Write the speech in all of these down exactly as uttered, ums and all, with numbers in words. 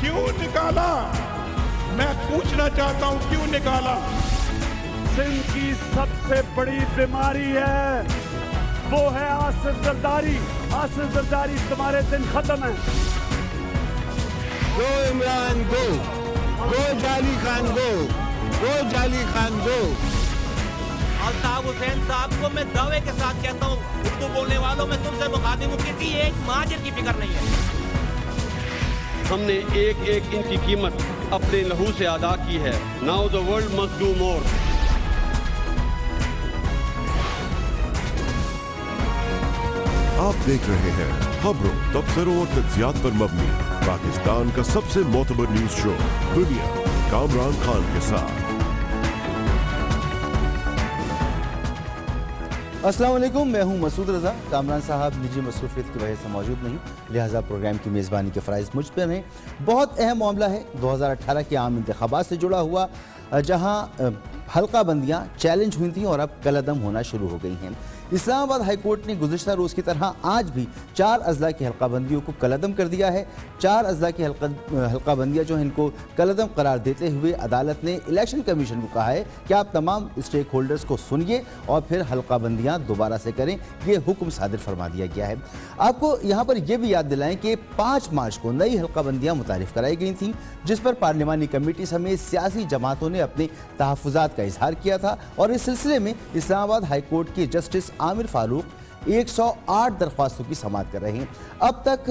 क्यों निकाला? मैं पूछना चाहता हूं क्यों निकाला? सिंध की सबसे बड़ी बीमारी है, वो है आसिफ जरदारी। आसिफ जरदारी, तुम्हारे दिन खत्म है। गो इमरान गो, गो जाली खान गो, गो जाली खान गो। अल्ताफ हुसैन साहब को मैं दावे के साथ कहता हूँ, उर्दू बोलने वालों में तुमसे मुखातिब हूँ, किसी एक महाजिर की फिक्र नहीं है। हमने एक एक इंच की कीमत अपने लहू से अदा की है। Now the world must do more. आप देख रहे हैं खबरों, तबसरों और तज्जियात पर मबनी पाकिस्तान का सबसे मोतबर न्यूज शो दुनिया कामरान खान के साथ। अस्सलाम वालेकुम, मैं हूं मसूद रज़ा। कामरान साहब निजी मसरूफियत की वजह से मौजूद नहीं, लिहाजा प्रोग्राम की मेज़बानी के फ़राइज़ मुझ पर हैं। बहुत अहम मामला है दो हज़ार अठारह के आम इंतखाबात से जुड़ा हुआ, जहां हल्का बंदियाँ चैलेंज हुई थीं और अब कलअदम होना शुरू हो गई हैं। इस्लामाबाद हाई कोर्ट ने गुज़िश्ता रोज़ की तरह आज भी चार अजला की हल्का बंदियों को कलअदम कर दिया है। चार अजला की हल्का हल्का बंदियाँ जो हैं इनको कलअदम करार देते हुए अदालत ने इलेक्शन कमीशन को कहा है कि आप तमाम स्टेक होल्डर्स को सुनिए और फिर हल्का बंदियाँ दोबारा से करें। ये हुक्म सादिर फरमा दिया गया है। आपको यहाँ पर यह भी याद दिलाएं कि पाँच मार्च को नई हल्का बंदियाँ मुतारिफ कराई गई थीं, जिस पर पार्लिमानी कमेटी समेत सियासी जमातों ने अपने तहफ़्फ़ुज़ात का इजहार किया था। और इस सिलसिले में इस्लामाबाद हाई कोर्ट के जस्टिस आमिर फारूक एक सौ आठ दरख्वास्तों की समाअत कर रहे हैं। अब तक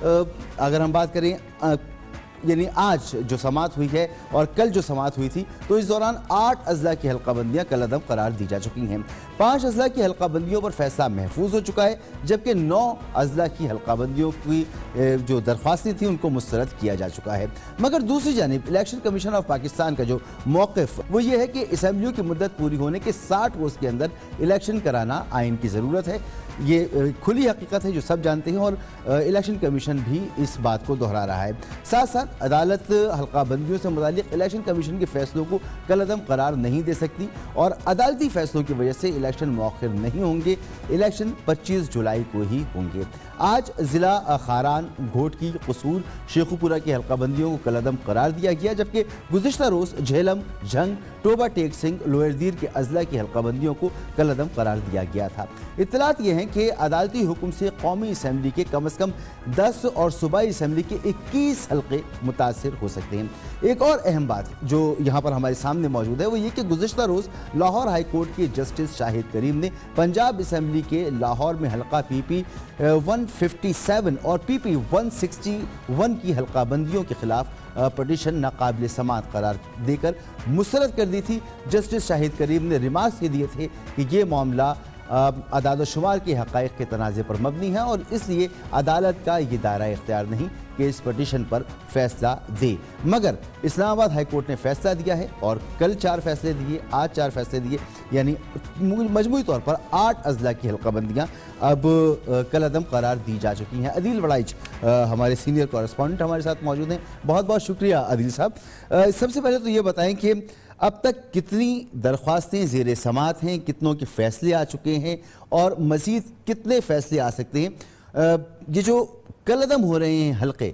अगर हम बात करें यानी आज जो समाअत हुई है और कल जो समाअत हुई थी, तो इस दौरान आठ अजला की हल्का बंदियाँ कलअदम करार दी जा चुकी हैं। पाँच अजला की हल्का बंदियों पर फैसला महफूज हो चुका है, जबकि नौ अजला की हल्का बंदियों की जो दरख्वास्तें थी उनको मुस्तरद किया जा चुका है। मगर दूसरी जानिब इलेक्शन कमीशन ऑफ पाकिस्तान का जो मौक़िफ़ वो ये है कि असम्बलियों की मुद्दत पूरी होने के साठ रोज़ के अंदर इलेक्शन कराना आइन की ज़रूरत है। ये खुली हकीकत है जो सब जानते हैं और इलेक्शन कमीशन भी इस बात को दोहरा रहा है। साथ साथ अदालत हल्का बंदियों से मुताल्लिक़ इलेक्शन कमीशन के फैसलों को कलअदम करार नहीं दे सकती और अदालती फैसलों की वजह से इलेक्शन मौखिर नहीं होंगे। इलेक्शन पच्चीस जुलाई को ही होंगे। आज ज़िला खारान, घोट की, कसूर, शेखुपुरा की हल्का बंदियों को कलअदम करार दिया गया, जबकि गुज़िश्ता रोज़ झेलम, झंग, टोबा टेक सिंह, लोअरदीर के अजला की हल्का बंदियों को कलअदम करार दिया गया था। इत्तलात ये हैं कि अदालती हुक्म से कौमी असम्बली के कम अज़ कम दस और सूबाई असम्बली के इक्कीस हल्के मुतासिर हो सकते हैं। एक और अहम बात जो यहाँ पर हमारे सामने मौजूद है वो ये कि गुज़िश्ता रोज़ लाहौर हाई कोर्ट के जस्टिस शाहिद करीम ने पंजाब असम्बली के लाहौर में हल्का P P one fifty seven और P P one sixty one की हल्का बंदियों के खिलाफ पटिशन नाकाबिल समाअत करार देकर मुस्तरद कर दी थी। जस्टिस शाहिद करीम ने रिमार्क्स ये दिए थे कि ये मामला अदाद शुमार के हक़ाइक़ के तनाज़े पर मबनी है और इसलिए अदालत का ये दायरा इख्तियार नहीं कि इस पटिशन पर फैसला दे। मगर इस्लामाबाद हाई कोर्ट ने फैसला दिया है और कल चार फैसले दिए, आज चार फैसले दिए, यानी मजमूई तौर पर आठ अजला की हल्का बंदियाँ अब कलअदम करार दी जा चुकी हैं। अदील वड़ाइच हमारे सीनियर कॉरेस्पॉन्डेंट हमारे साथ मौजूद हैं। बहुत बहुत शुक्रिया अदील साहब। सबसे पहले तो ये बताएं कि अब तक कितनी दरख्वास्तें ज़ेर समाअत हैं, कितनों के फैसले आ चुके हैं और मज़ीद कितने फैसले आ सकते हैं? ये जो कलअदम हो रहे हैं हल्के,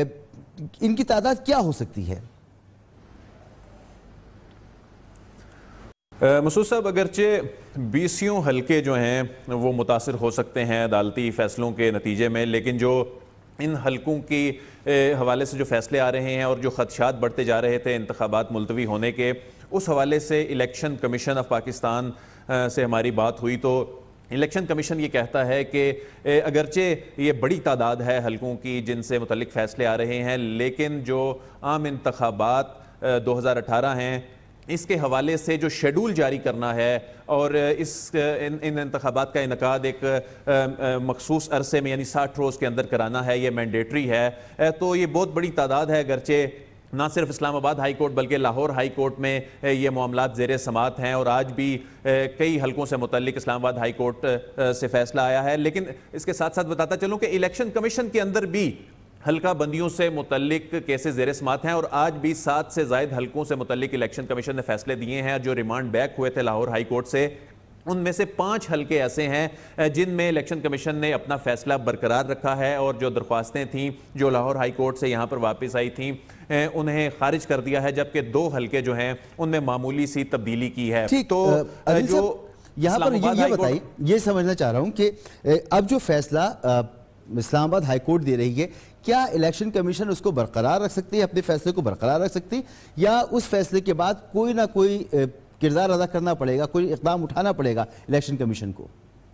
इनकी तादाद क्या हो सकती है? मसूद साहब, अगरचे बीसियों हल्के जो हैं वो मुतासिर हो सकते हैं अदालती फ़ैसलों के नतीजे में, लेकिन जो इन हल्कों की हवाले से जो फ़ैसले आ रहे हैं और जो ख़दशात बढ़ते जा रहे थे इंतखाबात मुलतवी होने के, उस हवाले से इलेक्शन कमीशन ऑफ पाकिस्तान से हमारी बात हुई तो इलेक्शन कमीशन ये कहता है कि अगरचे ये बड़ी तादाद है हल्कों की जिनसे मुतल्लिक फ़ैसले आ रहे हैं, लेकिन जो आम इंतखाबात दो हज़ार अठारह हैं इसके हवाले से जो शेड्यूल जारी करना है और इस इन, इन इंतखाबात का इनकाद एक मखसूस अरसे में यानी साठ रोज़ के अंदर कराना है, ये मैंडेटरी है। तो ये बहुत बड़ी तादाद है, अगरचे ना सिर्फ इस्लामाबाद हाई कोर्ट बल्कि लाहौर हाई कोर्ट में ये मामलात ज़ेर समाअत हैं और आज भी कई हल्कों से मुतल्लिक इस्लामाबाद हाई कोर्ट से फ़ैसला आया है। लेकिन इसके साथ साथ बताता चलूँ कि इलेक्शन कमीशन के अंदर भी हल्का बंदियों से मुतल्लिक केसेस ज़ेर समाअत हैं और आज भी सात से ज़ायद हल्कों से मुतल्लिक इलेक्शन कमीशन ने फैसले दिए हैं। जो रिमांड बैक हुए थे लाहौर हाई कोर्ट से, ان میں سے پانچ حلقے ایسے ہیں جن میں الیکشن کمیشن نے اپنا فیصلہ برقرار رکھا ہے اور جو درخواستیں تھیں جو لاہور ہائی کورٹ سے یہاں پر واپس آئی تھیں انہیں خارج کر دیا ہے، جبکہ دو حلقے جو ہیں ان میں معمولی سی تبدیلی کی ہے۔ تو جو یہاں پر یہ بتائیے، یہ سمجھنا چاہ رہا ہوں کہ اب جو فیصلہ اسلام آباد ہائی کورٹ دے رہی ہے، کیا الیکشن کمیشن اس کو برقرار رکھ سکتی ہے، اپنے فیصلے کو برقرار رکھ سکتی، یا اس فیصلے کے بعد کوئی نہ کوئی کردار ادا کرنا پڑے گا، کوئی اقدام اٹھانا پڑے گا الیکشن کمیشن کو؟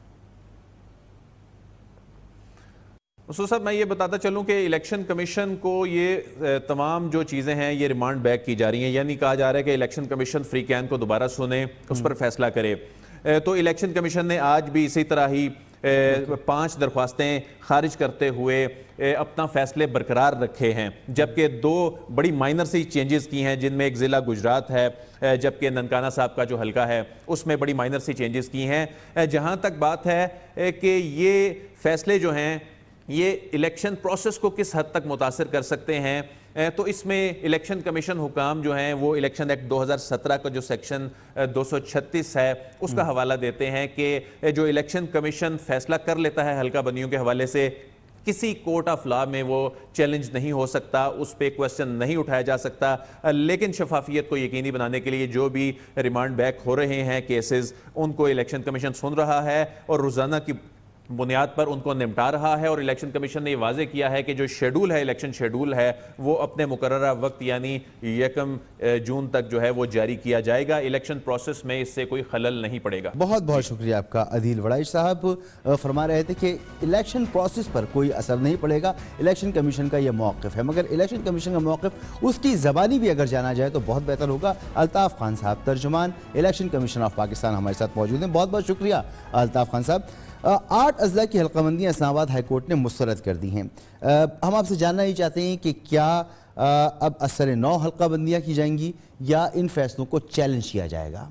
مسعود صاحب، میں یہ بتاتا چلوں کہ الیکشن کمیشن کو یہ تمام جو چیزیں ہیں یہ ریمانڈ بیک کی جا رہی ہیں، یعنی کہا جا رہا ہے کہ الیکشن کمیشن فری کین کو دوبارہ سنے، اس پر فیصلہ کرے۔ تو الیکشن کمیشن نے آج بھی اسی طرح ہی پانچ درخواستیں خارج کرتے ہوئے اپنا فیصلے برقرار رکھے ہیں، جبکہ دو بڑی مائنر سی چینجز کی ہیں، جن میں ایک ضلع گجرات ہے، جبکہ ننکانہ صاحب کا جو حلقہ ہے اس میں بڑی مائنر سی چینجز کی ہیں۔ جہاں تک بات ہے کہ یہ فیصلے جو ہیں یہ الیکشن پروسیس کو کس حد تک متاثر کر سکتے ہیں، تو اس میں الیکشن کمیشن حکام جو ہیں وہ الیکشن ایکٹ دو ہزار سترہ کا جو سیکشن دو سو چھتیس ہے اس کا حوالہ دیتے ہیں کہ جو الیکشن کمیشن فیصلہ کر لیتا ہے حلقہ بندیوں کے حوالے سے، کسی کورٹ آف لا میں وہ چیلنج نہیں ہو سکتا، اس پہ کوسچن نہیں اٹھایا جا سکتا، لیکن شفافیت کو یقینی بنانے کے لیے جو بھی ریمانڈ بیک ہو رہے ہیں کیسز، ان کو الیکشن کمیشن سن رہا ہے اور روزانہ کی بنیاد پر ان کو نمٹا رہا ہے۔ اور الیکشن کمیشن نے یہ واضح کیا ہے کہ جو شیڈول ہے، الیکشن شیڈول ہے، وہ اپنے مقررہ وقت یعنی یکم جون تک جو ہے وہ جاری کیا جائے گا۔ الیکشن پروسیس میں اس سے کوئی خلل نہیں پڑے گا۔ بہت بہت شکریہ آپ کا عدیل وڑائش صاحب۔ فرما رہے تھے کہ الیکشن پروسیس پر کوئی اثر نہیں پڑے گا، الیکشن کمیشن کا یہ موقف ہے، مگر الیکشن کمیشن کا موقف اس کی زبانی بھی اگر جانا جائے تو بہت بہتر ہوگا۔ الطاف خان صاحب، ترجمان الیکشن کمیشن آف پاکستان، ہمارے ساتھ موجود ہیں۔ بہت بہت شکریہ الطاف خان صاحب۔ آٹھ اضلاع کی حلقہ بندیاں اسلام آباد ہائی کورٹ نے مسترد کر دی ہیں۔ ہم آپ سے جاننا ہی چاہتے ہیں کہ کیا اب اثر نو حلقہ بندیاں کی جائیں گی یا ان فیصلوں کو چیلنج کیا جائے گا؟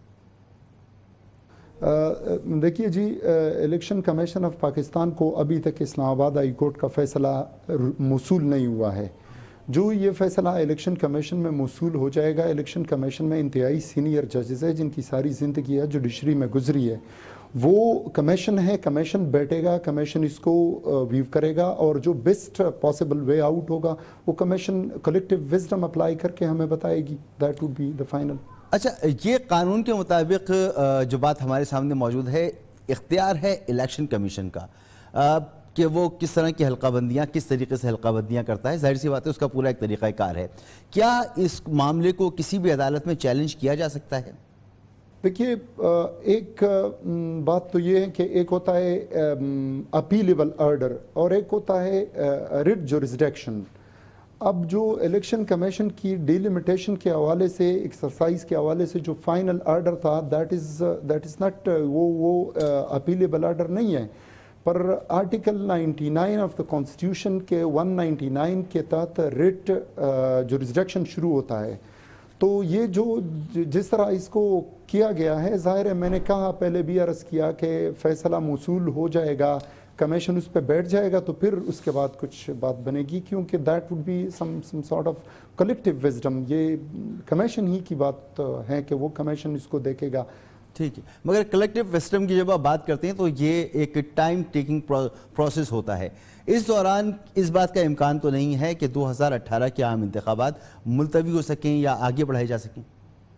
دیکھیے جی، الیکشن کمیشن آف پاکستان کو ابھی تک اسلام آباد ہائی کورٹ کا فیصلہ موصول نہیں ہوا ہے۔ جو یہ فیصلہ الیکشن کمیشن میں موصول ہو جائے گا، الیکشن کمیشن میں انتہائی سینئر ججز ہے جن کی ساری زندگی ہے جوڈیشری میں گزری ہے، وہ کمیشن ہے، کمیشن بیٹھے گا، کمیشن اس کو ویو کرے گا اور جو بیسٹ پاسبل وے آؤٹ ہوگا وہ کمیشن کلیکٹیو وزڈم اپلائی کر کے ہمیں بتائے گی۔ That would be the final. اچھا، یہ قانون کے مطابق جو بات ہمارے سامنے موجود ہے، اختیار ہے الیکشن کمیشن کا کہ وہ کس طرح کی حلقہ بندیاں، کس طریقے سے حلقہ بندیاں کرتا ہے، ظاہر سی بات ہے اس کا پورا ایک طریقہ کار ہے۔ کیا اس معاملے کو کسی بھی عدالت میں چیلنج کیا جا سکتا ہے؟ دیکھیے، ایک بات تو یہ ہے کہ ایک ہوتا ہے اپیلیبل آرڈر اور ایک ہوتا ہے ریٹ جورسڈکشن۔ اب جو الیکشن کمیشن کی ڈیلیمیٹیشن کے حوالے سے، ایکسرسائز کے حوالے سے جو فائنل آرڈر تھا، that is that is not وہ وہ اپیلیبل آرڈر نہیں ہے، پر article ninety nine of the constitution کے ون نائنٹی نائن کے تحت ریٹ جورسڈکشن شروع ہوتا ہے۔ تو یہ جو جس طرح اس کو کیا گیا ہے، ظاہر ہے میں نے کہا پہلے بھی عرض کیا کہ فیصلہ موصول ہو جائے گا، کمیشن اس پہ بیٹھ جائے گا تو پھر اس کے بعد کچھ بات بنے گی، کیونکہ that would be some some sort of collective wisdom. یہ کمیشن ہی کی بات ہے کہ وہ کمیشن اس کو دیکھے گا۔ ٹھیک ہے، مگر کلیکٹیو وزڈم کی جب آپ بات کرتے ہیں تو یہ ایک ٹائم ٹیکنگ پروسیس ہوتا ہے۔ اس دوران اس بات کا امکان تو نہیں ہے کہ دو ہزار اٹھارہ کے عام انتخابات ملتوی ہو سکیں یا آگے بڑھائے جا سکیں؟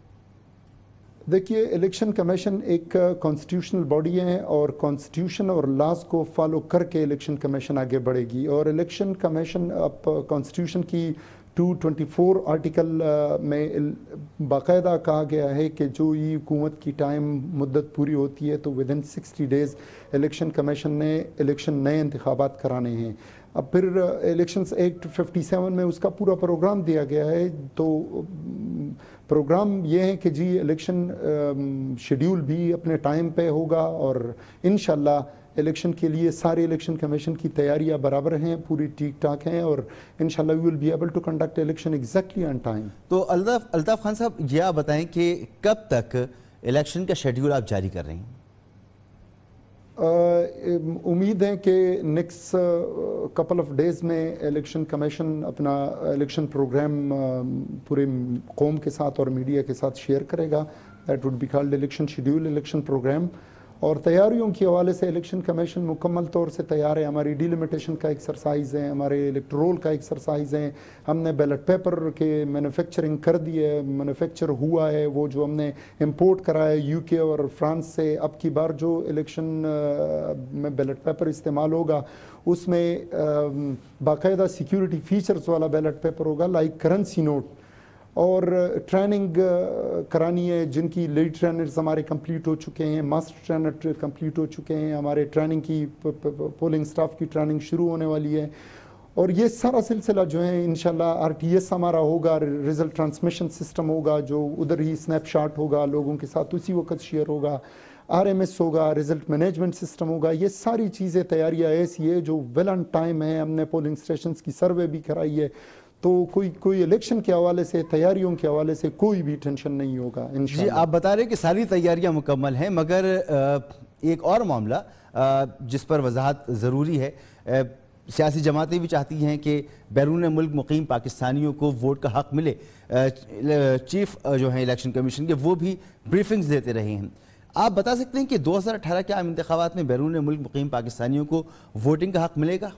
دیکھیے، الیکشن کمیشن ایک کانسٹیٹیوشنل باڈی ہے اور کانسٹیٹیوشن اور لاز کو فالو کر کے الیکشن کمیشن آگے بڑھے گی، اور الیکشن کمیشن اب کانسٹیٹیوشن کی ٹو ٹوینٹی فور آرٹیکل میں باقاعدہ کہا گیا ہے کہ جو یہ حکومت کی ٹائم مدت پوری ہوتی ہے تو within sixty days election commission نے الیکشن نئے انتخابات کرانے ہیں۔ اب پھر الیکشنز ایکٹ ففٹی سیون میں اس کا پورا پروگرام دیا گیا ہے، تو پروگرام یہ ہے کہ جی الیکشن شیڈیول بھی اپنے ٹائم پہ ہوگا اور انشاءاللہ الیکشن کے لیے سارے الیکشن کمیشن کی تیاریاں برابر ہیں، پوری ٹھیک ٹھاک ہیں، اور انشاءاللہ we will be able to conduct election exactly on time. تو الطاف الطاف خان صاحب، یہ آپ بتائیں کہ کب تک الیکشن کا شیڈیول آپ جاری کر رہے ہیں؟ امید ہے کہ نیکسٹ کپل آف ڈیز میں الیکشن کمیشن اپنا الیکشن پروگرام پورے قوم کے ساتھ اور میڈیا کے ساتھ شیئر کرے گا۔ that would be called election schedule, election program. اور تیاریوں کے حوالے سے الیکشن کمیشن مکمل طور سے تیار ہے. ہماری ڈیلیمیٹیشن کا ایکسرسائز ہے, ہمارے الیکٹرول کا ایکسرسائز ہے, ہم نے بیلٹ پیپر کے مینوفیکچرنگ کر دی ہے, مینوفیکچر ہوا ہے, وہ جو ہم نے امپورٹ کرا ہے یو کے اور فرانس سے. اب کی بار جو الیکشن میں بیلٹ پیپر استعمال ہوگا اس میں باقاعدہ سیکیورٹی فیچرز والا بیلٹ پیپر ہوگا, لائک کرنسی نوٹ. اور ٹریننگ کرانی ہے جن کی لیڈ ٹرینرز ہمارے کمپلیٹ ہو چکے ہیں, ماسٹر ٹرینر کمپلیٹ ہو چکے ہیں, ہمارے ٹریننگ کی پولنگ سٹاف کی ٹریننگ شروع ہونے والی ہے. اور یہ سارا سلسلہ جو ہے انشاءاللہ آر ٹی ایس ہمارا ہوگا, ریزلٹ ٹرانسمیشن سسٹم ہوگا جو ادھر ہی سنیپ شاٹ ہوگا, لوگوں کے ساتھ اسی وقت شیئر ہوگا, آر ایم ایس ہوگا, ریزلٹ مینجمنٹ سسٹم ہوگا. یہ ساری چیزیں تیاریاں ایسی ہے جو ویل آن ٹائم ہے. ہم نے پولنگ اسٹیشنز کی سروے بھی کرائی ہے, تو کوئی کوئی الیکشن کے حوالے سے, تیاریوں کے حوالے سے کوئی بھی ٹینشن نہیں ہوگا انشاءاللہ. جی آپ بتا رہے کہ ساری تیاریاں مکمل ہیں, مگر ایک اور معاملہ جس پر وضاحت ضروری ہے, سیاسی جماعتیں بھی چاہتی ہیں کہ بیرون ملک مقیم پاکستانیوں کو ووٹ کا حق ملے. چیف جو ہیں الیکشن کمیشن کے وہ بھی بریفنگز دیتے رہے ہیں. آپ بتا سکتے ہیں کہ دو ہزار اٹھارہ کے عام انتخابات میں بیرون ملک مقیم پاکستانیوں کو ووٹنگ کا حق ملے گا؟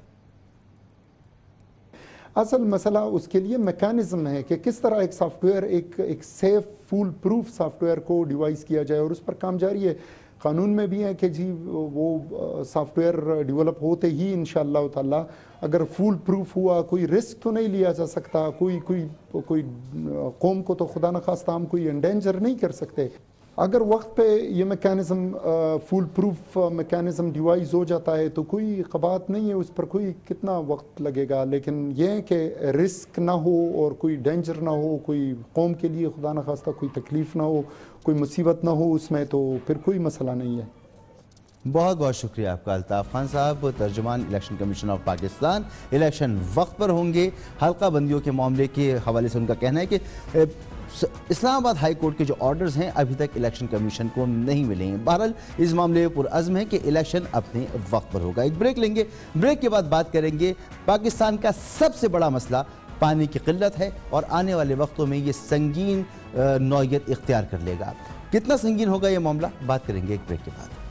اصل مسئلہ اس کے لیے میکانزم ہے کہ کس طرح ایک سافٹ ویئر ایک ایک safe foolproof software کو ڈیوائز کیا جائے, اور اس پر کام جاری ہے. قانون میں بھی ہے کہ جی وہ سافٹ ویئر ڈیولپ ہوتے ہی انشاءاللہ تعالی اگر فول پروف ہوا, کوئی رسک تو نہیں لیا جا سکتا, کوئی کوئی کوئی قوم کو تو خدا نخواستہ ہم کوئی انڈینجر نہیں کر سکتے. اگر وقت پہ یہ mechanism foolproof mechanism devise ہو جاتا ہے تو کوئی قباحت نہیں ہے, اس پر کوئی کتنا وقت لگے گا. لیکن یہ کہ رسک نہ ہو اور کوئی ڈینجر نہ ہو, کوئی قوم کے لیے خدا نخواستہ کوئی تکلیف نہ ہو, کوئی مصیبت نہ ہو اس میں, تو پھر کوئی مسئلہ نہیں ہے. بہت بہت شکریہ آپ کا الطاف خان صاحب, ترجمان election commission of Pakistan. Election وقت پر ہوں گے. حلقہ بندیوں کے معاملے کے حوالے سے ان کا کہنا ہے کہ اسلام آباد ہائی کورٹ کے جو آرڈرز ہیں ابھی تک الیکشن کمیشن کو نہیں ملے ہیں. بہرحال اس معاملے پر عزم ہے کہ الیکشن اپنے وقت پر ہوگا. ایک بریک لیں گے, بریک کے بعد بات کریں گے پاکستان کا سب سے بڑا مسئلہ پانی کی قلت ہے, اور آنے والے وقتوں میں یہ سنگین نوعیت اختیار کر لے گا. کتنا سنگین ہوگا یہ معاملہ, بات کریں گے ایک بریک کے بعد.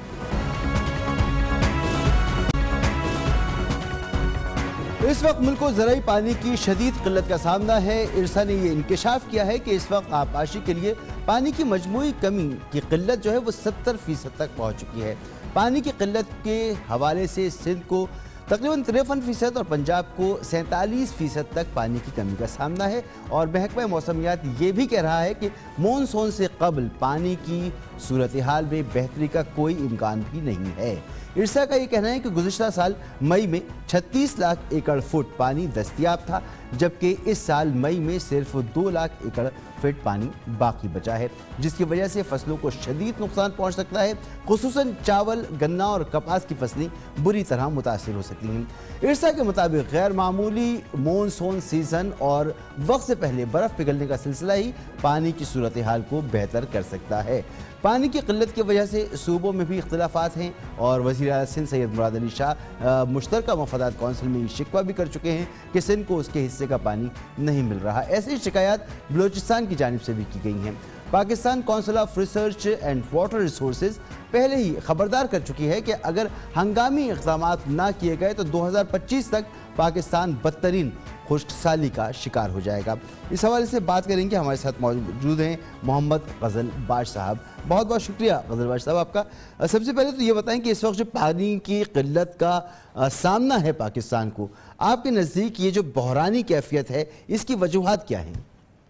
اس وقت ملک کو زرعی پانی کی شدید قلت کا سامنا ہے. ارسا نے یہ انکشاف کیا ہے کہ اس وقت آبپاشی کے لیے پانی کی مجموعی کمی کی قلت جو ہے وہ ستر فیصد تک پہنچ چکی ہے. پانی کی قلت کے حوالے سے سندھ کو تقریباً تریپن فیصد اور پنجاب کو سینتالیس فیصد تک پانی کی کمی کا سامنا ہے. اور محکمہ موسمیات یہ بھی کہہ رہا ہے کہ مونسون سے قبل پانی کی صورتحال میں بہتری کا کوئی امکان بھی نہیں ہے. ارسا کا یہ کہنا ہے کہ گزشتہ سال مئی میں چھتیس لاکھ ایکڑ فٹ پانی دستیاب تھا, جبکہ اس سال مئی میں صرف دو لاکھ ایکڑ فٹ پانی باقی بچا ہے, جس کی وجہ سے فصلوں کو شدید نقصان پہنچ سکتا ہے. خصوصاً چاول, گنا اور کپاس کی فصلیں بری طرح متاثر ہو سکتی ہیں. ارسا کے مطابق غیر معمولی مونسون سیزن اور وقت سے پہلے برف پگھلنے کا سلسلہ ہی پانی کی صورتحال کو بہتر کر سکتا ہے. پانی کی قلت کی وجہ سے صوبوں میں بھی اختلافات ہیں, اور وزیر اعلیٰ سندھ سید مراد علی شاہ مشترکہ مفادات کونسل میں شکوہ بھی کر چکے ہیں کہ سندھ کو اس کے حصے کا پانی نہیں مل رہا. ایسی شکایات بلوچستان کی جانب سے بھی کی گئی ہیں. Pakistan council of research and water resources پہلے ہی خبردار کر چکی ہے کہ اگر ہنگامی اقدامات نہ کیے گئے تو دو ہزار پچیس تک پاکستان بدترین خشک سالی کا شکار ہو جائے گا. اس حوالے سے بات کریں گے. ہمارے ساتھ موجود ہیں محمد غزل باش صاحب. بہت بہت شکریہ غزل باش صاحب آپ کا. سب سے پہلے تو یہ بتائیں کہ اس وقت جو پانی کی قلت کا سامنا ہے پاکستان کو, آپ کے نزدیک یہ جو بحرانی کیفیت ہے اس کی وجوہات کیا ہیں؟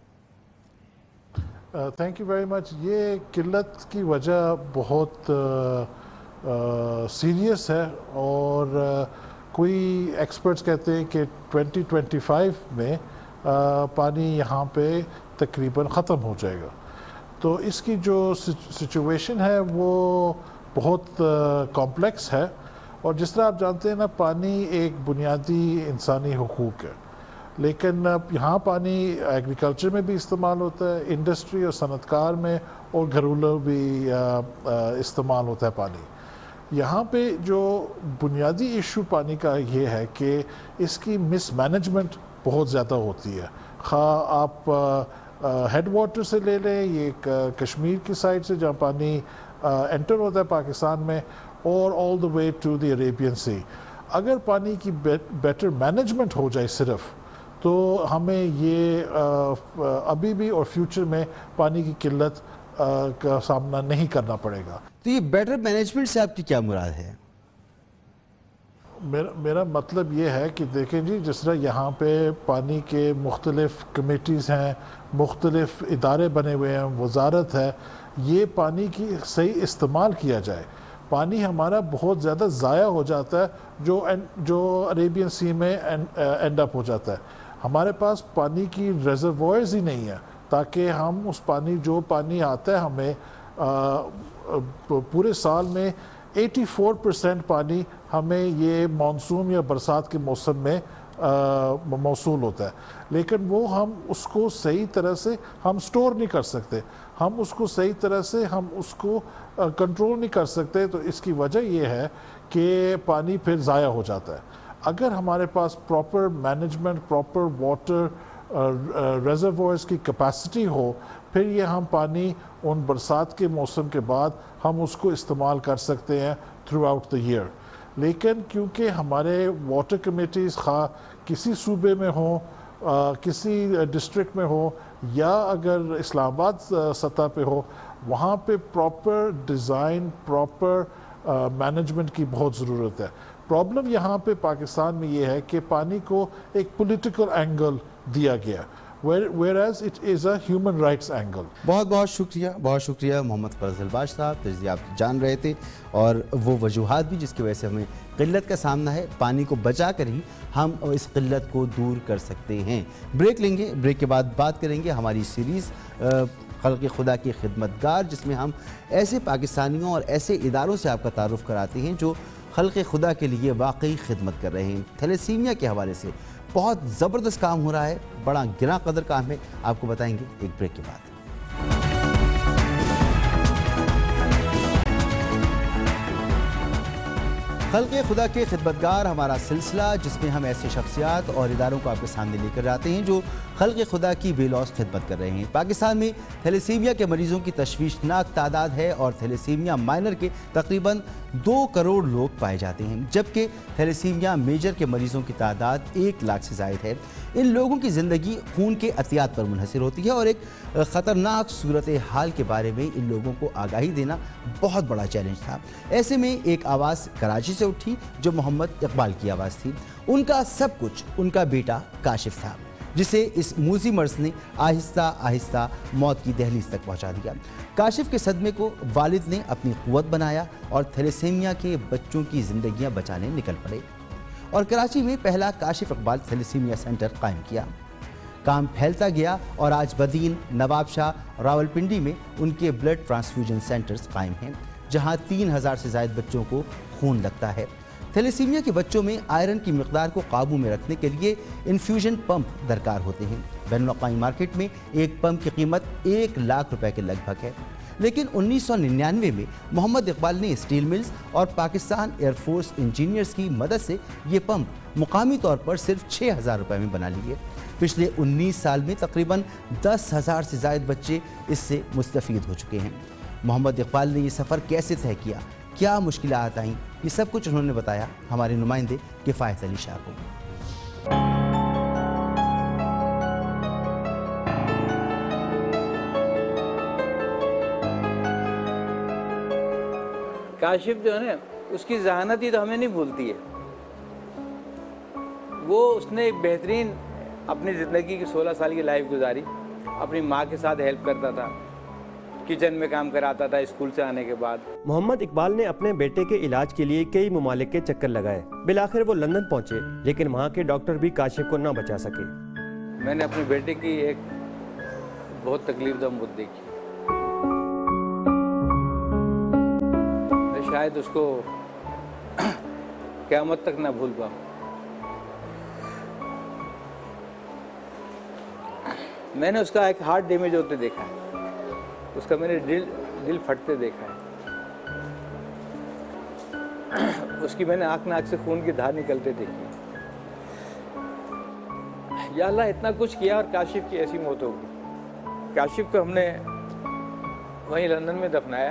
Thank you very much. یہ قلت کی وجہ بہت سیریس ہے, اور کوئی ایکسپرٹس کہتے ہیں کہ ٹوینٹی ٹوینٹی فائیو میں پانی یہاں پہ تقریباً ختم ہو جائے گا. تو اس کی جو سچویشن ہے وہ بہت کمپلیکس ہے, اور جس طرح آپ جانتے ہیں نا, پانی ایک بنیادی انسانی حقوق ہے, لیکن یہاں پانی ایگریکلچر میں بھی استعمال ہوتا ہے, انڈسٹری اور صنعت کار میں, اور گھریلو بھی استعمال ہوتا ہے پانی. یہاں پہ جو بنیادی ایشو پانی کا یہ ہے کہ اس کی مس مینجمنٹ بہت زیادہ ہوتی ہے. خواہ آپ ہیڈ واٹر سے لے لیں، یہ کشمیر کی سائڈ سے جہاں پانی انٹر ہوتا ہے پاکستان میں، اور آل دا وے ٹو دی عریبین سی. اگر پانی کی بیٹر مینجمنٹ ہو جائے صرف، تو ہمیں یہ ابھی بھی اور فیوچر میں پانی کی قلت کا سامنا نہیں کرنا پڑے گا. تو یہ بیٹر مینجمنٹ سے آپ کی کیا مراد ہے؟ میرا میرا مطلب یہ ہے کہ دیکھیں جی، جس طرح یہاں پہ پانی کے مختلف کمیٹیز ہیں، مختلف ادارے بنے ہوئے ہیں، وزارت ہے، یہ پانی کی صحیح استعمال کیا جائے. پانی ہمارا بہت زیادہ ضائع ہو جاتا ہے جو جو عریبین سی میں اینڈ اپ ہو جاتا ہے. ہمارے پاس پانی کی ریزروائرز ہی نہیں ہے تاکہ ہم اس پانی جو پانی آتا ہے ہمیں پورے سال میں ایٹی فور پرسینٹ پانی ہمیں یہ مانسون یا برسات کے موسم میں موصول ہوتا ہے، لیکن وہ ہم اس کو صحیح طرح سے ہم سٹور نہیں کر سکتے، ہم اس کو صحیح طرح سے ہم اس کو کنٹرول نہیں کر سکتے. تو اس کی وجہ یہ ہے کہ پانی پھر ضائع ہو جاتا ہے. اگر ہمارے پاس proper management, proper water reservoirs کی کیپیسٹی ہو، پھر یہ ہم پانی ان برسات کے موسم کے بعد ہم اس کو استعمال کر سکتے ہیں تھرو آؤٹ دا ایئر. لیکن کیونکہ ہمارے واٹر کمیٹیز خواہ کسی صوبے میں ہوں، کسی ڈسٹرکٹ میں ہو، یا اگر اسلام آباد سطح پہ ہو، وہاں پہ پراپر ڈیزائن، پراپر مینجمنٹ کی بہت ضرورت ہے. پرابلم یہاں پہ پاکستان میں یہ ہے کہ پانی کو ایک پولیٹیکل اینگل دیا گیا، whereas it is a human rights angle. بہت بہت شکریہ، بہت شکریہ محمد فرض الباش صاحب، تجزیہ آپ جان رہے تھے اور وہ وجوہات بھی جس کی وجہ سے ہمیں قلت کا سامنا ہے. پانی کو بچا کر ہی ہم اس قلت کو دور کر سکتے ہیں. بریک لیں گے، بریک کے بعد بات کریں گے ہماری سیریز خلق خدا کی خدمتگار، جس میں ہم ایسے پاکستانیوں اور ایسے اداروں سے آپ کا تعارف کراتے ہیں جو خلق خدا کے لیے واقعی خدمت کر رہے ہیں. تھیلیسیمیا کے حوالے سے بہت زبردست کام ہو رہا ہے، بڑا گراں قدر کام ہے، آپ کو بتائیں گے ایک بریک کے بعد. خلق خدا کے خدمتگار ہمارا سلسلہ، جس میں ہم ایسے شخصیات اور اداروں کو آپ کے سامنے لے کر آتے ہیں جو خلق خدا کی بے لوث خدمت کر رہے ہیں. پاکستان میں تھیلیسیمیا کے مریضوں کی تشویشناک تعداد ہے اور تھیلیسیمیا مائنر کے تقریباً دو کروڑ لوگ پائے جاتے ہیں، جبکہ تھیلیسیمیا میجر کے مریضوں کی تعداد ایک لاکھ سے زائد ہے. ان لوگوں کی زندگی خون کے عطیات پر منحصر ہوتی ہے اور ایک خطرناک صورتحال کے بارے میں ان لوگوں کو آگاہی دینا بہت بڑا چیلنج تھا. ایسے میں ایک آواز کراچی سے اٹھی جو محمد اقبال کی آواز تھی. ان کا سب کچھ ان کا بیٹا کاشف تھا، جسے اس موذی مرض نے آہستہ آہستہ موت کی دہلیز تک پہنچا دیا. کاشف کے صدمے کو والد نے اپنی قوت بنایا اور تھیلیسیمیا کے بچوں کی زندگیاں بچانے نکل پڑے اور کراچی میں پہلا کاشف اقبال تھیلیسیمیا سینٹر قائم کیا. کام پھیلتا گیا اور آج بدین، نواب شاہ، راولپنڈی میں ان کے بلڈ ٹرانسفیوژن سینٹرز قائم ہیں، جہاں تین ہزار سے زائد بچوں کو خون لگتا ہے. تھیلیسیمیا کے بچوں میں آئرن کی مقدار کو قابو میں رکھنے کے لیے انفیوژن پمپ درکار ہوتے ہیں. بین الاقوامی مارکیٹ میں ایک پمپ کی قیمت ایک لاکھ روپے کے لگ بھگ ہے، لیکن انیس سو ننانوے میں محمد اقبال نے اسٹیل ملز اور پاکستان ایئر فورس انجینئرز کی مدد سے یہ پمپ مقامی طور پر صرف چھ ہزار روپے میں بنا لیے. پچھلے انیس سال میں تقریباً دس ہزار سے زائد بچے اس سے مستفید ہو چکے ہیں. محمد اقبال نے یہ سفر کیسے طے کیا، کیا مشکلات آئیں، یہ سب کچھ انہوں نے بتایا ہمارے نمائندے کفایت علی شاہ کو. کاشف جو ہے نا، اس کی ذہانت ہی تو ہمیں نہیں بھولتی ہے. وہ اس نے ایک بہترین اپنی زندگی کی سولہ سال کی لائف گزاری. اپنی ماں کے ساتھ ہیلپ کرتا تھا، کچن میں کام کراتا تھا اسکول سے آنے کے بعد. محمد اقبال نے اپنے بیٹے کے علاج کے لیے کئی ممالک کے چکر لگائے. بالآخر وہ لندن پہنچے، لیکن وہاں کے ڈاکٹر بھی کاشف کو نہ بچا سکے. میں نے اپنے بیٹے کی ایک بہت تکلیف دہ موت دیکھی. میں شاید اس کو قیامت تک نہ بھول پاؤں. میں نے اس کا ایک ہارٹ ڈیمیج ہوتے دیکھا ہے، اس کا میں نے دل دل پھٹتے دیکھا ہے، اس کی میں نے آنکھ ناک سے خون کی دھار نکلتے دیکھی. یا اللہ اتنا کچھ کیا اور کاشف کی ایسی موت ہوگی. काशिफ को हमने वहीं लंदन में दफनाया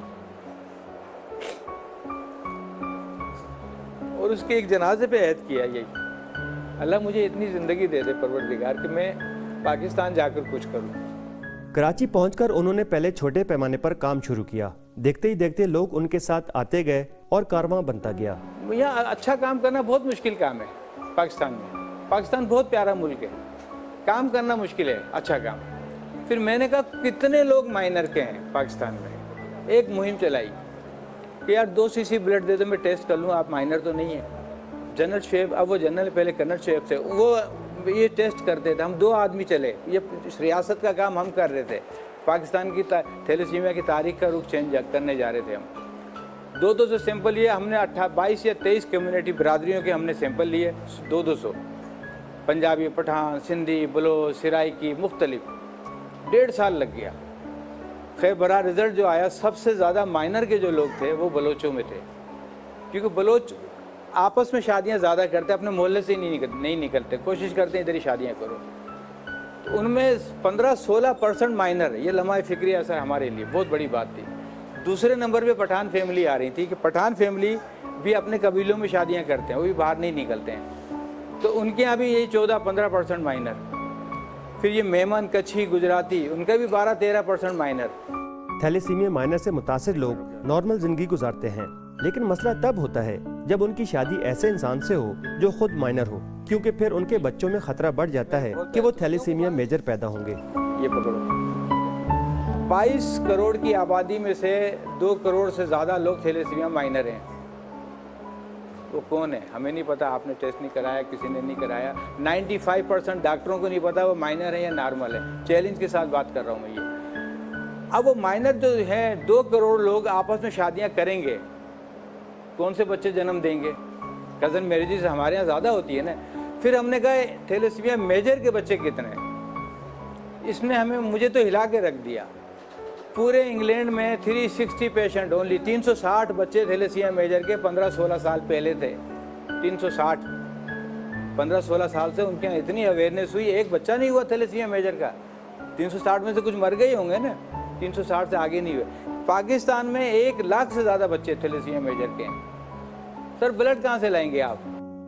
और उसके एक जनाजे पे ऐद किया। यही अल्लाह मुझे इतनी ज़िंदगी दे दे परवरदिगार कि मैं पाकिस्तान जाकर कुछ करूं। कराची पहुंचकर उन्होंने पहले छोटे पैमाने पर काम शुरू किया। देखते ही देखते लोग उनके साथ आते गए और कारवां बनता गया। यहाँ अच्छा काम करना बहुत मुश्किल काम है पाकिस्तान में। पाकिस्तान बहुत प्यारा मुल्क है, काम करना मुश्किल है अच्छा काम। फिर मैंने कहा कितने लोग माइनर के हैं पाकिस्तान में। एक मुहिम चलाई कि यार दो सीसी ब्लड दे दो, मैं टेस्ट कर लूँ, आप माइनर तो नहीं है। जनरल शेब, अब वो जनरल पहले कर्नल शेब थे, वो ये टेस्ट करते थे। हम दो आदमी चले, ये रियासत का काम हम कर रहे थे। पाकिस्तान की थैलेसीमिया की तारीख का रुख चेंज करने जा रहे थे हम। दो दो सौ सैंपल लिए हमने, अट्ठा बाईस या तेईस कम्युनिटी बरादरियों के हमने सैंपल लिए, दो दो सौ पंजाबी, पठान, सिंधी, बलोच, सिराइकी, मुख्तलिफ। डेढ़ साल लग गया। खैर बड़ा रिज़ल्ट जो आया, सबसे ज़्यादा माइनर के जो लोग थे वो बलोचों में थे, क्योंकि बलोच आपस में शादियां ज़्यादा करते, अपने मोहल्ले से ही नहीं निकल नहीं निकलते, कोशिश करते हैं इधर ही शादियां करो। तो उनमें पंद्रह सोलह परसेंट माइनर, ये लम्हा फ़िक्री ऐसा हमारे लिए बहुत बड़ी बात थी। दूसरे नंबर पे पठान फैमिली आ रही थी कि पठान फैमिली भी अपने कबीलों में शादियाँ करते हैं, वो भी बाहर नहीं निकलते हैं। तो उनके यहाँ भी यही चौदह पंद्रह परसेंट माइनर। फिर ये मेमन, कच्छी, गुजराती, उनका भी बारह तेरह परसेंट माइनर। थैलेसीमिया माइनर से मुतासिर लोग नॉर्मल जिंदगी गुजारते हैं, लेकिन मसला तब होता है जब उनकी शादी ऐसे इंसान से हो जो खुद माइनर हो, क्योंकि फिर उनके बच्चों में खतरा बढ़ जाता है कि वो थैलेसीमिया मेजर पैदा होंगे। ये पकड़ो, बाईस करोड़ की आबादी में से दो करोड़ से ज़्यादा लोग थैलेसीमिया माइनर हैं। वो कौन है हमें नहीं पता, आपने टेस्ट नहीं कराया, किसी ने नहीं कराया। पचानवे परसेंट डॉक्टरों को नहीं पता वो माइनर है या नॉर्मल है। चैलेंज के साथ बात कर रहा हूँ मैं ये। अब वो माइनर जो है, दो करोड़ लोग आपस में शादियाँ करेंगे, कौन से बच्चे जन्म देंगे? कज़न मैरिजेस हमारे यहाँ ज़्यादा होती है ना। फिर हमने कहा थैलेसीमिया मेजर के बच्चे कितने हैं? इसने हमें मुझे तो हिला के रख दिया। पूरे इंग्लैंड में तीन सौ साठ पेशेंट ओनली, तीन सौ साठ बच्चे थैलेसीमिया मेजर के पंद्रह सोलह साल पहले थे। तीन सौ साठ पंद्रह सोलह साल से उनके यहाँ इतनी अवेयरनेस हुई, एक बच्चा नहीं हुआ थैलेसीमिया मेजर का। तीन सौ साठ में से कुछ मर गए होंगे ना, तीन सौ साठ से आगे नहीं हुए। पाकिस्तान में एक लाख से ज़्यादा बच्चे थैलेसीमिया मेजर के हैं। सर ब्लड कहाँ से लाएंगे आप?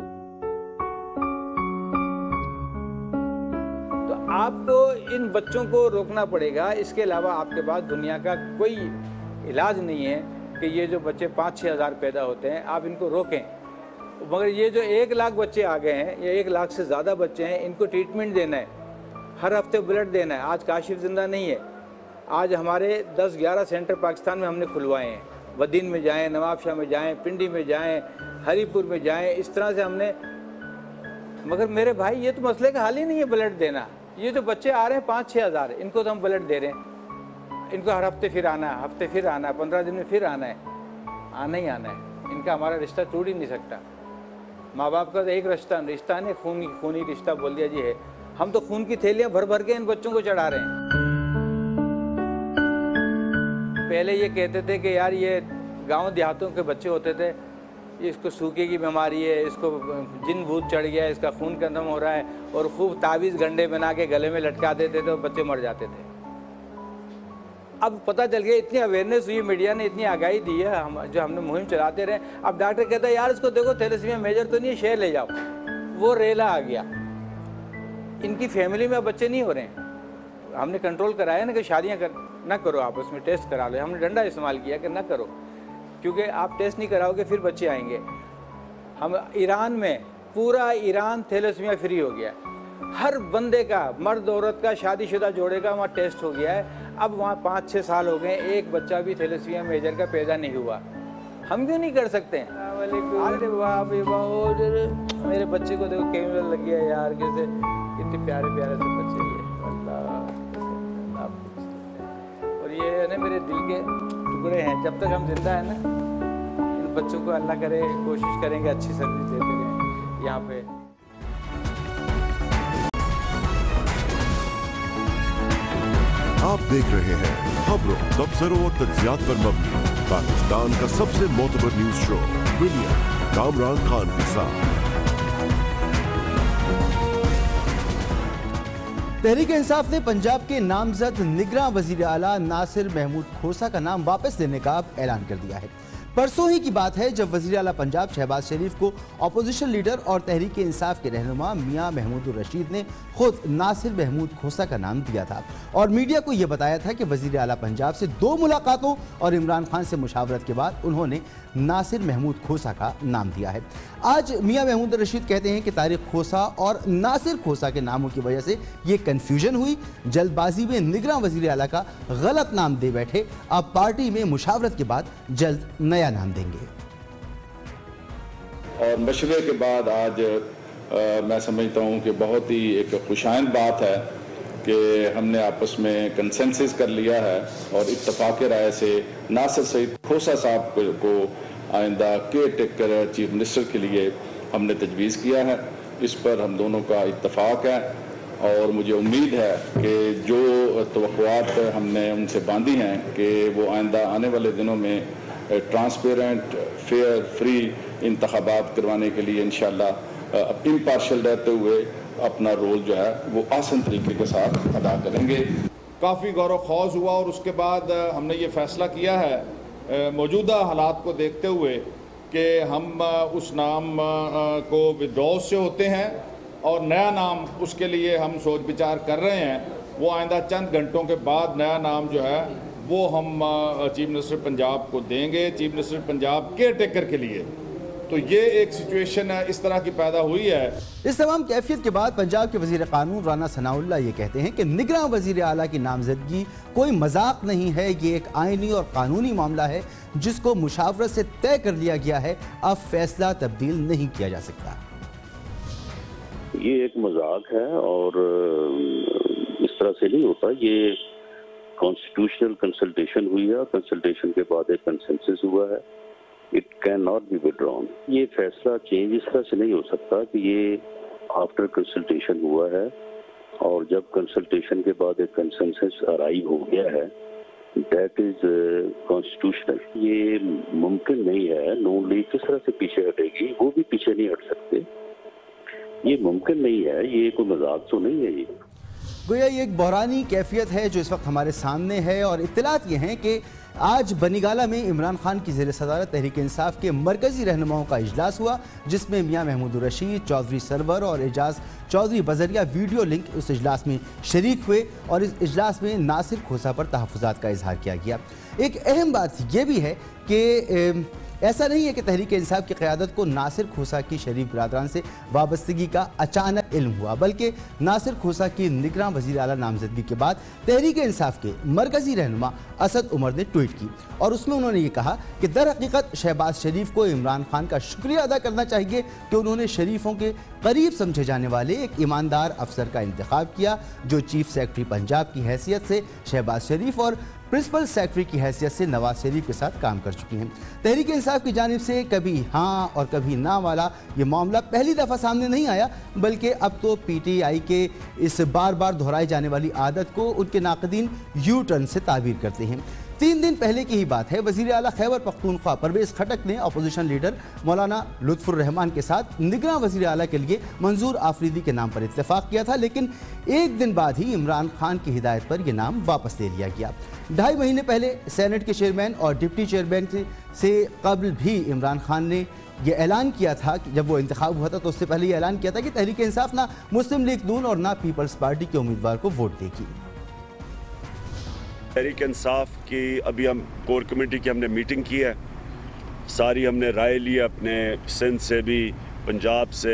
तो आपको इन बच्चों को रोकना पड़ेगा। इसके अलावा आपके पास दुनिया का कोई इलाज नहीं है कि ये जो बच्चे पाँच छः हज़ार पैदा होते हैं आप इनको रोकें। मगर ये जो एक लाख बच्चे आ गए हैं, ये एक लाख से ज़्यादा बच्चे हैं, इनको ट्रीटमेंट देना है, हर हफ्ते ब्लड देना है। आज काशिफ जिंदा नहीं है, आज हमारे दस ग्यारह सेंटर पाकिस्तान में हमने खुलवाए हैं। वदीन में जाएं, नवाबशाह में जाएं, पिंडी में जाएं, हरीपुर में जाएं, इस तरह से हमने। मगर मेरे भाई ये तो मसले का हाल ही नहीं है ब्लड देना। ये जो बच्चे आ रहे हैं पाँच छः हज़ार, इनको तो हम ब्लड दे रहे हैं। इनको हर हफ्ते फिर आना है, हफ्ते फिर आना है, पंद्रह दिन में फिर आना है, आना ही आना है। इनका हमारा रिश्ता टूट ही नहीं सकता। माँ बाप का तो एक रिश्ता रिश्ता नहीं, खून खूनी रिश्ता बोल दिया जी है। हम तो खून की थैलियाँ भर भर के इन बच्चों को चढ़ा रहे हैं। पहले ये कहते थे कि यार ये गांव देहातों के बच्चे होते थे, इसको सूखे की बीमारी है, इसको जिन भूत चढ़ गया है, इसका खून खत्म हो रहा है, और खूब तावीज़ गंडे बना के गले में लटका देते थे और बच्चे मर जाते थे। अब पता चल गया, इतनी अवेयरनेस हुई, मीडिया ने इतनी आगाही दी है, हम जो हमने मुहिम चलाते रहे। अब डॉक्टर कहता है यार इसको देखो थैलेसीमिया मेजर तो नहीं है, शहर ले जाओ। वो रेला आ गया। इनकी फैमिली में बच्चे नहीं हो रहे हैं। हमने कंट्रोल कराया ना कि शादियाँ कर ना करो, आपस में टेस्ट करा लो। हमने डंडा इस्तेमाल किया कि ना करो, क्योंकि आप टेस्ट नहीं कराओगे फिर बच्चे आएंगे। हम ईरान में, पूरा ईरान थैलेसीमिया फ्री हो गया। हर बंदे का, मर्द औरत का, शादीशुदा जोड़े का वहाँ टेस्ट हो गया है। अब वहाँ पाँच छः साल हो गए, एक बच्चा भी थैलेसीमिया मेजर का पैदा नहीं हुआ। हम क्यों नहीं कर सकते हैं? अरे वाह भाई वाह, मेरे बच्चे को देखो कैमरा लग गया यार, कैसे कितने प्यारे प्यारे से बच्चे ये। और ये है ना मेरे दिल के टुकड़े हैं। जब तक हम जिंदा है ना, इन बच्चों को अल्लाह करे, कोशिश करेंगे अच्छी सर्विस देते रहें यहाँ पे। आप देख रहे हैं खबरों, तबसरों और तज्जियात पर मबनी पाकिस्तान का सबसे मोतबर न्यूज शो दुनिया, कामरान खान के साथ। تحریک انصاف نے پنجاب کے نامزد نگراں وزیر اعلیٰ ناصر محمود کھوسا کا نام واپس لینے کا اب اعلان کر دیا ہے۔ پرسوں ہی کی بات ہے جب وزیر اعلیٰ پنجاب شہباز شریف کو اپوزیشن لیڈر اور تحریک انصاف کے رہنما میاں محمود الرشید نے خود ناصر محمود کھوسا کا نام دیا تھا اور میڈیا کو یہ بتایا تھا کہ وزیر اعلیٰ پنجاب سے دو ملاقاتوں اور عمران خان سے مشاورت کے بعد انہوں نے ناصر محمود کھوسا کا نام دیا ہے۔ آج میاں محمود الرشید کہتے ہیں کہ طارق کھوسا اور ناصر کھوسا کے ناموں کی وجہ سے یہ کنفیوژن ہوئی، جلد بازی میں نگراں وزیر اعلیٰ کا غلط نام دے بیٹھے، اب پارٹی میں مشاورت کے بعد جلد نیا نام دیں گے۔ اور مشورے کے بعد آج میں سمجھتا ہوں کہ بہت ہی ایک خوشائند بات ہے کہ ہم نے آپس میں کنسنسس کر لیا ہے اور اتفاق رائے سے ناصر سعید کھوسا صاحب کو آئندہ کیئر ٹیکر چیف منسٹر کے لیے ہم نے تجویز کیا ہے۔ اس پر ہم دونوں کا اتفاق ہے اور مجھے امید ہے کہ جو توقعات ہم نے ان سے باندھی ہیں کہ وہ آئندہ آنے والے دنوں میں ٹرانسپیرنٹ، فیئر، فری انتخابات کروانے کے لیے انشاءاللہ امپارشل رہتے ہوئے اپنا رول جو ہے وہ آسن طریقے کے ساتھ ادا کریں گے۔ کافی غور و خوض ہوا اور اس کے بعد ہم نے یہ فیصلہ کیا ہے موجودہ حالات کو دیکھتے ہوئے کہ ہم اس نام کو ودرو سے ہوتے ہیں اور نیا نام اس کے لیے ہم سوچ بچار کر رہے ہیں۔ وہ آئندہ چند گھنٹوں کے بعد نیا نام جو ہے وہ ہم چیف منسٹر پنجاب کو دیں گے، chief minister Punjab caretaker کے لیے۔ تو یہ ایک سچویشن اس طرح کی پیدا ہوئی ہے۔ اس تمام کیفیت کے بعد پنجاب کے وزیر قانون رانا ثناء اللہ یہ کہتے ہیں کہ نگراں وزیر اعلیٰ کی نامزدگی کوئی مذاق نہیں ہے، یہ ایک آئینی اور قانونی معاملہ ہے جس کو مشاورت سے طے کر لیا گیا ہے، اب فیصلہ تبدیل نہیں کیا جا سکتا۔ یہ ایک مذاق ہے اور اس طرح سے نہیں ہوتا، یہ کانسٹیٹیوشنل کنسلٹیشن ہوئی ہے، کنسلٹیشن کے بعد ایک کنسنسس ہوا ہے، it can not be withdrawn. یہ فیصلہ چینج اس طرح سے نہیں ہو سکتا کہ یہ آفٹر کنسلٹیشن ہوا ہے اور جب کنسلٹیشن کے بعد ایک کنسنسس ارائیو ہو گیا ہے، دیٹ از کانسٹیٹیوشنل۔ یہ ممکن نہیں ہے، نون لیگ کس طرح سے پیچھے ہٹے گی، وہ بھی پیچھے نہیں ہٹ سکتے، یہ ممکن نہیں ہے، یہ کوئی مذاق تو نہیں ہے۔ یہ گویا یہ ایک بحرانی کیفیت ہے جو اس وقت ہمارے سامنے ہے اور اطلاعات یہ ہیں کہ آج بنیگالہ میں عمران خان کی زیر صدارت تحریک انصاف کے مرکزی رہنماؤں کا اجلاس ہوا جس میں میاں محمود الرشید، چودھری سرور اور اعجاز چودھری بذریعہ ویڈیو لنک اس اجلاس میں شریک ہوئے اور اس اجلاس میں ناصر کھوسا پر تحفظات کا اظہار کیا گیا۔ ایک اہم بات یہ بھی ہے کہ ایسا نہیں ہے کہ تحریک انصاف کی قیادت کو ناصر کھوسا کی شریف برادران سے وابستگی کا اچانک علم ہوا، بلکہ ناصر کھوسا کی نگراں وزیر اعلیٰ نامزدگی کے بعد تحریک انصاف کے مرکزی رہنما اسد عمر نے ٹویٹ کی اور اس میں انہوں نے یہ کہا کہ در حقیقت شہباز شریف کو عمران خان کا شکریہ ادا کرنا چاہیے کہ انہوں نے شریفوں کے قریب سمجھے جانے والے ایک ایماندار افسر کا انتخاب کیا جو چیف سیکرٹری پنجاب کی حیثیت سے شہباز شریف اور پرنسپل سیکرٹری کی حیثیت سے نواز شریف کے ساتھ کام کر چکی ہیں۔ تحریک انصاف کی جانب سے کبھی ہاں اور کبھی نہ والا یہ معاملہ پہلی دفعہ سامنے نہیں آیا، بلکہ اب تو پی ٹی آئی کے اس بار بار دہرائی جانے والی عادت کو ان کے ناقدین یو ٹرن سے تعبیر کرتے ہیں۔ تین دن پہلے کی ہی بات ہے، وزیر اعلیٰ خیبر پختونخوا پرویز خٹک نے اپوزیشن لیڈر مولانا لطف الرحمان کے ساتھ نگراں وزیر اعلیٰ کے لیے منظور آفریدی کے نام پر اتفاق کیا تھا، لیکن ایک دن بعد ہی عمران خان کی ہدایت پر یہ نام واپس لے لیا گیا۔ ڈھائی مہینے پہلے سینٹ کے چیئرمین اور ڈپٹی چیئرمین سے قبل بھی عمران خان نے یہ اعلان کیا تھا کہ جب وہ انتخاب ہوا تھا تو اس سے پہلے یہ اعلان کیا تھا کہ تحریک انصاف نہ مسلم لیگ نون اور نہ پیپلز پارٹی کے امیدوار کو ووٹ دے گی۔ تحریک انصاف کی ابھی ہم کور کمیٹی کی ہم نے میٹنگ کی ہے، ساری ہم نے رائے لی اپنے سندھ سے بھی، پنجاب سے،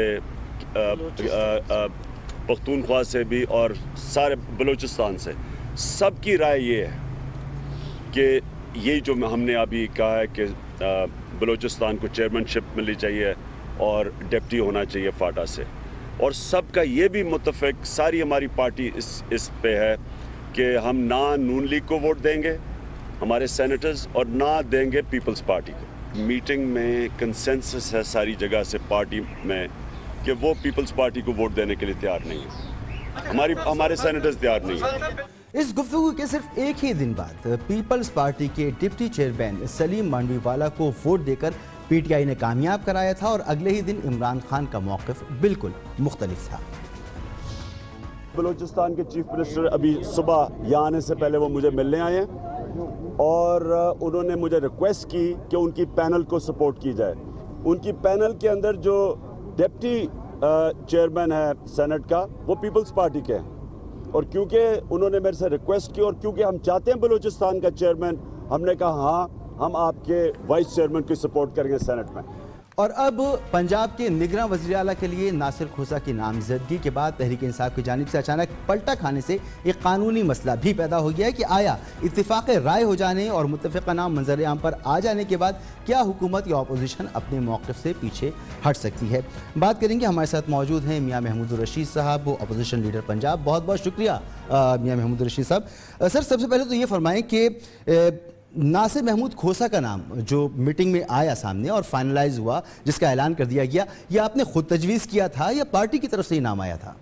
پختونخوا سے بھی اور سارے بلوچستان سے۔ سب کی رائے یہ ہے کہ یہ جو ہم نے ابھی کہا ہے کہ بلوچستان کو چیئرمین شپ ملنی چاہیے اور ڈپٹی ہونا چاہیے فاٹا سے، اور سب کا یہ بھی متفق، ساری ہماری پارٹی اس اس پہ ہے کہ ہم نہ نون لیگ کو ووٹ دیں گے ہمارے سینیٹرز اور نہ دیں گے پیپلز پارٹی کو۔ میٹنگ میں کنسنسس ہے ساری جگہ سے پارٹی میں کہ وہ پیپلز پارٹی کو ووٹ دینے کے لیے تیار نہیں ہے، ہماری ہمارے سینیٹرز تیار نہیں ہیں۔ اس گفتگو کے صرف ایک ہی دن بعد پیپلز پارٹی کے deputy chairman Saleem Mandviwalla کو ووٹ دے کر پی ٹی آئی نے کامیاب کرایا تھا اور اگلے ہی دن عمران خان کا موقف بالکل مختلف تھا۔ بلوچستان کے چیف منسٹر ابھی صبح یہاں آنے سے پہلے وہ مجھے ملنے آئے ہیں اور انہوں نے مجھے ریکویسٹ کی کہ ان کی پینل کو سپورٹ کی جائے. ان کی پینل کے اندر جو ڈپٹی چیئرمین ہے سینٹ کا وہ پیپلز پارٹی کے ہیں اور کیونکہ انہوں نے میرے سے ریکویسٹ کی اور کیونکہ ہم چاہتے ہیں بلوچستان کا چیئرمین, ہم نے کہا ہاں ہم آپ کے وائس چیئرمین کی سپورٹ کریں گے سینٹ میں. اور اب پنجاب کے نگراں وزیر اعلیٰ کے لیے ناصر کھوسہ کی نامزدگی کے بعد تحریک انصاف کی جانب سے اچانک پلٹا کھانے سے ایک قانونی مسئلہ بھی پیدا ہو گیا ہے کہ آیا اتفاق رائے ہو جانے اور متفقہ نام منظر عام پر آ جانے کے بعد کیا حکومت یا اپوزیشن اپنے موقف سے پیچھے ہٹ سکتی ہے. بات کریں گے, ہمارے ساتھ موجود ہیں میاں محمود الرشید صاحب, وہ اپوزیشن لیڈر پنجاب. بہت بہت شکریہ میاں محمود الرشید صاحب. سر سب سے پہلے تو یہ فرمائیں کہ ناصر محمود کھوسہ کا نام جو میٹنگ میں آیا سامنے اور فائنلائز ہوا, جس کا اعلان کر دیا گیا, یہ آپ نے خود تجویز کیا تھا یا پارٹی کی طرف سے یہ نام آیا تھا؟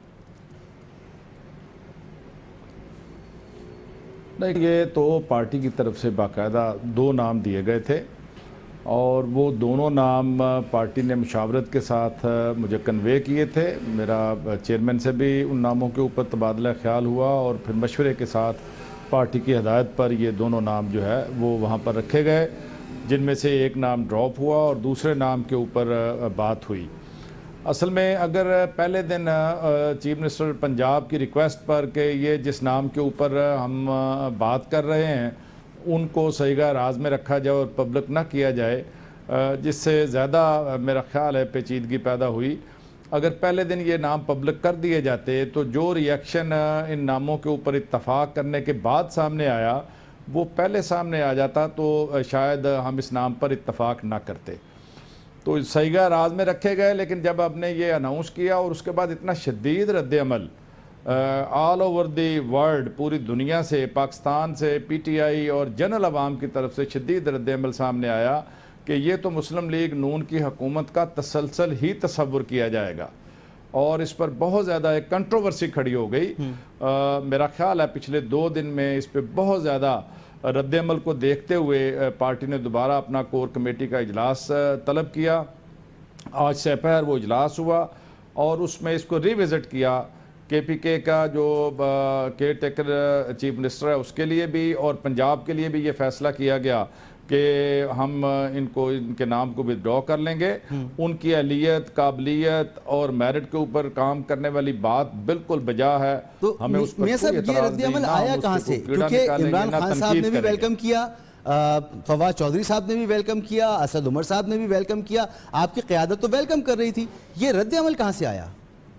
نہیں, یہ تو پارٹی کی طرف سے باقاعدہ دو نام دیے گئے تھے اور وہ دونوں نام پارٹی نے مشاورت کے ساتھ مجھے کنوے کیے تھے. میرا چیئرمین سے بھی ان ناموں کے اوپر تبادلہ خیال ہوا اور پھر مشورے کے ساتھ پارٹی کی ہدایت پر یہ دونوں نام جو ہے وہ وہاں پر رکھے گئے, جن میں سے ایک نام ڈراپ ہوا اور دوسرے نام کے اوپر بات ہوئی. اصل میں اگر پہلے دن چیف منسٹر پنجاب کی ریکویسٹ پر کہ یہ جس نام کے اوپر ہم بات کر رہے ہیں ان کو صحیح راز میں رکھا جائے اور پبلک نہ کیا جائے, جس سے زیادہ میرا خیال ہے پیچیدگی پیدا ہوئی. اگر پہلے دن یہ نام پبلک کر دیے جاتے تو جو ری ایکشن ان ناموں کے اوپر اتفاق کرنے کے بعد سامنے آیا وہ پہلے سامنے آ جاتا تو شاید ہم اس نام پر اتفاق نہ کرتے. تو صحیح راز میں رکھے گئے, لیکن جب آپ نے یہ اناؤنس کیا اور اس کے بعد اتنا شدید رد عمل آل اوور دی ورلڈ, پوری دنیا سے, پاکستان سے, پی ٹی آئی اور جنرل عوام کی طرف سے شدید رد عمل سامنے آیا کہ یہ تو مسلم لیگ نون کی حکومت کا تسلسل ہی تصور کیا جائے گا اور اس پر بہت زیادہ ایک کنٹروورسی کھڑی ہو گئی. آ, میرا خیال ہے پچھلے دو دن میں اس پہ بہت زیادہ رد عمل کو دیکھتے ہوئے پارٹی نے دوبارہ اپنا کور کمیٹی کا اجلاس طلب کیا. آج سے پہر وہ اجلاس ہوا اور اس میں اس کو ری وزٹ کیا. کے پی کے کا جو کیئر ٹیکر چیف منسٹر ہے اس کے لیے بھی اور پنجاب کے لیے بھی یہ فیصلہ کیا گیا کہ ہم ان کو ان کے نام کو ودرا کر لیں گے. ان کی اہلیت, قابلیت اور میرٹ کے اوپر کام کرنے والی بات بالکل بجا ہے. تو ہمیں اس پر میاں صاحب یہ رد عمل آیا کہاں سے؟ کیونکہ عمران خان صاحب نے بھی ویلکم کیا, فواد چودھری صاحب نے بھی ویلکم کیا, اسد عمر صاحب نے بھی ویلکم کیا, آپ کی قیادت تو ویلکم کر رہی تھی. یہ رد عمل کہاں سے آیا؟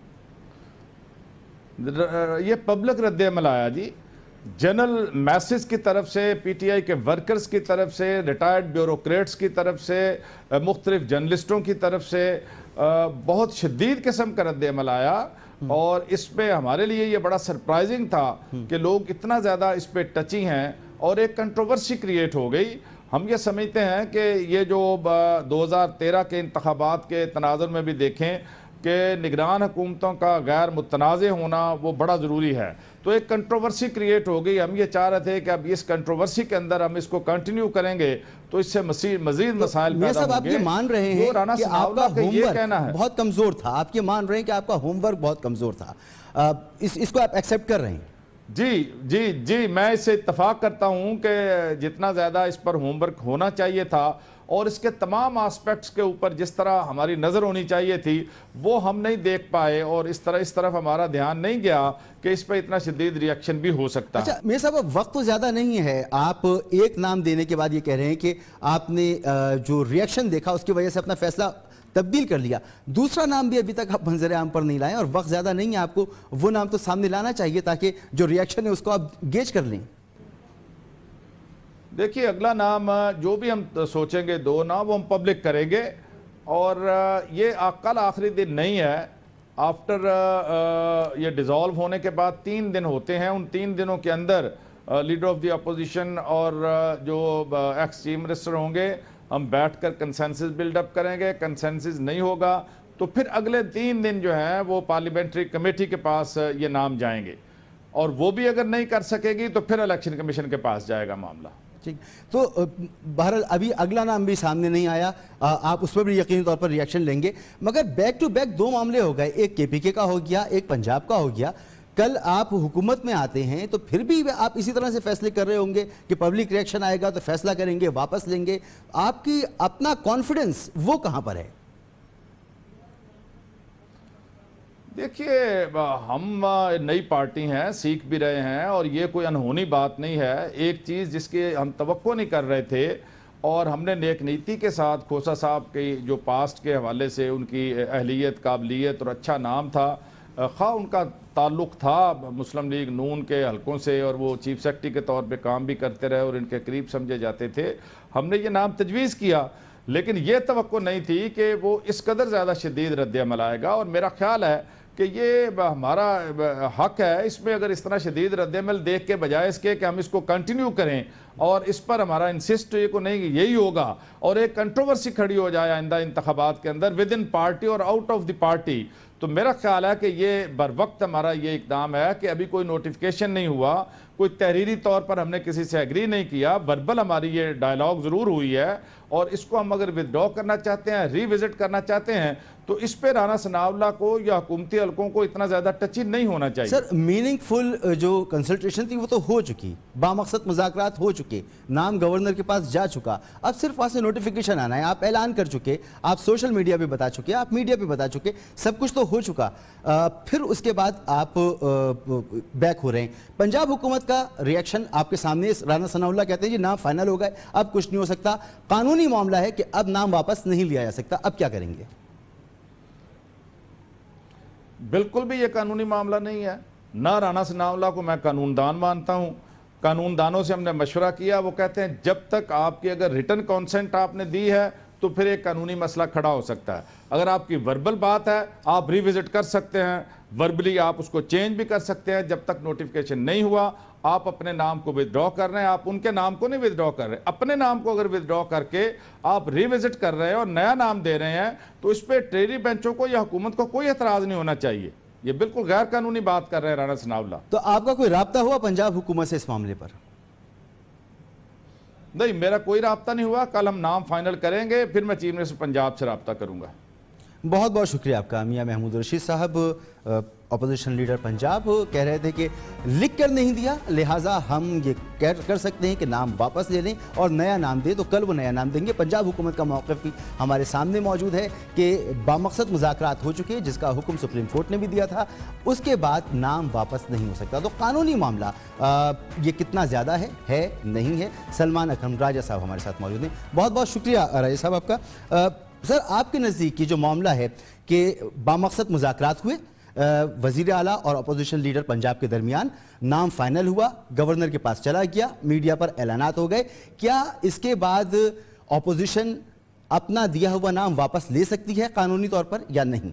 یہ پبلک رد عمل آیا جی, جنرل میسز کی طرف سے, پی ٹی آئی کے ورکرز کی طرف سے, ریٹائرڈ بیوروکریٹس کی طرف سے, مختلف جرنلسٹوں کی طرف سے بہت شدید قسم کا رد عمل آیا. اور اس پہ ہمارے لیے یہ بڑا سرپرائزنگ تھا کہ لوگ اتنا زیادہ اس پہ ٹچی ہیں اور ایک کنٹروورسی کریٹ ہو گئی. ہم یہ سمجھتے ہیں کہ یہ جو دو ہزار تیرہ کے انتخابات کے تناظر میں بھی دیکھیں کہ نگران حکومتوں کا غیر متنازع ہونا وہ بڑا ضروری ہے. تو ایک کنٹروورسی کریٹ ہو گئی. ہم یہ چاہ رہے تھے کہ اب اس کنٹروورسی کے اندر ہم اس کو کنٹینیو کریں گے تو اس سے مزید مسائل پیدا ہوں گے. آپ یہ مان رہے ہیں کہ آپ کا ہوم ورک بہت کمزور تھا, آپ یہ مان رہے ہیں کہ آپ کا ہوم ورک بہت کمزور تھا, اس کو آپ ایکسیپٹ کر رہے ہیں؟ جی جی جی میں اس سے اتفاق کرتا ہوں کہ جتنا زیادہ اس پر ہوم ورک ہونا چاہیے تھا اور اس کے تمام آسپیکٹس کے اوپر جس طرح ہماری نظر ہونی چاہیے تھی وہ ہم نہیں دیکھ پائے اور اس طرح اس طرف ہمارا دھیان نہیں گیا کہ اس پہ اتنا شدید ری ایکشن بھی ہو سکتا ہے. اچھا میاں صاحب, وقت تو زیادہ نہیں ہے, آپ ایک نام دینے کے بعد یہ کہہ رہے ہیں کہ آپ نے جو ری ایکشن دیکھا اس کی وجہ سے اپنا فیصلہ تبدیل کر لیا. دوسرا نام بھی ابھی تک آپ منظر عام پر نہیں لائیں اور وقت زیادہ نہیں ہے, آپ کو وہ نام تو سامنے لانا چاہیے تاکہ جو ری ایکشن ہے اس کو آپ گیج کر لیں. دیکھیے اگلا نام جو بھی ہم سوچیں گے دو نام وہ ہم پبلک کریں گے اور یہ کل آخری دن نہیں ہے. آفٹر یہ ڈیزالو ہونے کے بعد تین دن ہوتے ہیں, ان تین دنوں کے اندر لیڈر آف دی اپوزیشن اور جو ایکس چیف منسٹر ہوں گے ہم بیٹھ کر کنسنسس بلڈ اپ کریں گے. کنسنسس نہیں ہوگا تو پھر اگلے تین دن جو ہیں وہ پارلیمنٹری کمیٹی کے پاس یہ نام جائیں گے اور وہ بھی اگر نہیں کر سکے گی تو پھر الیکشن کمیشن کے پاس جائے گا معاملہ. ٹھیک, تو بہرحال ابھی اگلا نام بھی سامنے نہیں آیا, آپ اس پر بھی یقینی طور پر ری ایکشن لیں گے, مگر بیک ٹو بیک دو معاملے ہو گئے, ایک کے پی کے کا ہو گیا, ایک پنجاب کا ہو گیا. کل آپ حکومت میں آتے ہیں تو پھر بھی آپ اسی طرح سے فیصلے کر رہے ہوں گے کہ پبلک ریئیکشن آئے گا تو فیصلہ کریں گے، واپس لیں گے. آپ کی اپنا کانفیڈنس وہ کہاں پر ہے؟ دیکھیے ہم نئی پارٹی ہیں، سیکھ بھی رہے ہیں، اور یہ کوئی انہونی بات نہیں ہے. ایک چیز جس کی ہم توقع نہیں کر رہے تھے اور ہم نے نیک نیتی کے ساتھ کھوسا صاحب کی جو پاسٹ کے حوالے سے ان کی اہلیت، قابلیت اور اچھا نام تھا، خواہ ان کا تعلق تھا مسلم لیگ نون کے حلقوں سے اور وہ چیف سیکرٹری کے طور پہ کام بھی کرتے رہے اور ان کے قریب سمجھے جاتے تھے، ہم نے یہ نام تجویز کیا. لیکن یہ توقع نہیں تھی کہ وہ اس قدر زیادہ شدید رد عمل آئے گا. اور میرا خیال ہے کہ یہ ہمارا حق ہے اس میں، اگر اس طرح شدید رد عمل دیکھ کے بجائے اس کے کہ ہم اس کو کنٹینیو کریں اور اس پر ہمارا انسسٹ یہ کو نہیں کہ یہی ہوگا اور ایک کنٹروورسی کھڑی ہو جائے آئندہ انتخابات کے اندر ود ان پارٹی اور آؤٹ آف دی پارٹی، تو میرا خیال ہے کہ یہ بر وقت ہمارا یہ اقدام ہے کہ ابھی کوئی نوٹیفیکیشن نہیں ہوا، کوئی تحریری طور پر ہم نے کسی سے ایگری نہیں کیا، وربل ہماری یہ ڈائلاگ ضرور ہوئی ہے، اور اس کو ہم اگر ودرا کرنا چاہتے ہیں، ری وزٹ کرنا چاہتے ہیں تو اس پہ رانا ثناء اللہ کو یا حکومتی حلقوں کو اتنا زیادہ ٹچی نہیں ہونا چاہیے. سر میننگ فل جو کنسلٹیشن تھی وہ تو ہو چکی، بامقصد مذاکرات ہو چکے، نام گورنر کے پاس جا چکا، اب صرف وہاں سے نوٹیفیکیشن آنا ہے. آپ اعلان کر چکے، آپ سوشل میڈیا پہ بتا چکے، آپ میڈیا پہ بتا چکے، سب کچھ تو ہو چکا. پھر اس کے بعد آپ بیک ہو رہے ہیں. پنجاب حکومت کا ریئیکشن آپ کے سامنے، رانا ثناء اللہ کہتے ہیں جی نام فائنل ہو گئے، اب کچھ نہیں ہو سکتا، قانونی معاملہ ہے کہ اب نام واپس نہیں لیا جا سکتا، اب کیا کریں گے؟ بالکل بھی یہ قانونی معاملہ نہیں ہے. نہ رانا ثناء اللہ کو میں قانون دان مانتا ہوں، قانون دانوں سے ہم نے مشورہ کیا، وہ کہتے ہیں جب تک آپ کی اگر ریٹن کانسنٹ آپ نے دی ہے تو پھر ایک قانونی مسئلہ کھڑا ہو سکتا ہے. اگر آپ کی وربل بات ہے آپ ری وزٹ کر سکتے ہیں، وربلی آپ اس کو چینج بھی کر سکتے ہیں. جب تک نوٹیفیکیشن نہیں ہوا آپ اپنے نام کو ودرا کر رہے ہیں، آپ ان کے نام کو نہیں ودرا کر رہے، اپنے نام کو اگر ودرا کر کے آپ ری وزٹ کر رہے ہیں اور نیا نام دے رہے ہیں تو اس پہ ٹریری بینچوں کو یا حکومت کو کوئی اعتراض نہیں ہونا چاہیے. یہ بالکل غیر قانونی بات کر رہے ہیں رانا ثناء اللہ. تو آپ کا کوئی رابطہ ہوا پنجاب حکومت سے اس معاملے پر؟ نہیں، میرا کوئی رابطہ نہیں ہوا. کل ہم نام فائنل کریں گے، پھر میں چیف منسٹر پنجاب سے رابطہ کروں گا. بہت بہت شکریہ آپ کا. میاں محمود رشید صاحب اپوزیشن لیڈر پنجاب کہہ رہے تھے کہ لکھ کر نہیں دیا لہٰذا ہم یہ کر سکتے ہیں کہ نام واپس لے لیں اور نیا نام دیں، تو کل وہ نیا نام دیں گے. پنجاب حکومت کا موقف بھی ہمارے سامنے موجود ہے کہ بامقصد مذاکرات ہو چکے جس کا حکم سپریم کورٹ نے بھی دیا تھا، اس کے بعد نام واپس نہیں ہو سکتا. تو قانونی معاملہ یہ کتنا زیادہ ہے ہے نہیں ہے. سلمان اکرم راجہ صاحب ہمارے ساتھ موجود ہیں. بہت بہت شکریہ راجہ صاحب آپ کا. سر آپ کے نزدیک یہ جو معاملہ ہے کہ بامقصد مذاکرات ہوئے وزیر اعلیٰ اور اپوزیشن لیڈر پنجاب کے درمیان، نام فائنل ہوا، گورنر کے پاس چلا گیا، میڈیا پر اعلانات ہو گئے، کیا اس کے بعد اپوزیشن اپنا دیا ہوا نام واپس لے سکتی ہے قانونی طور پر یا نہیں؟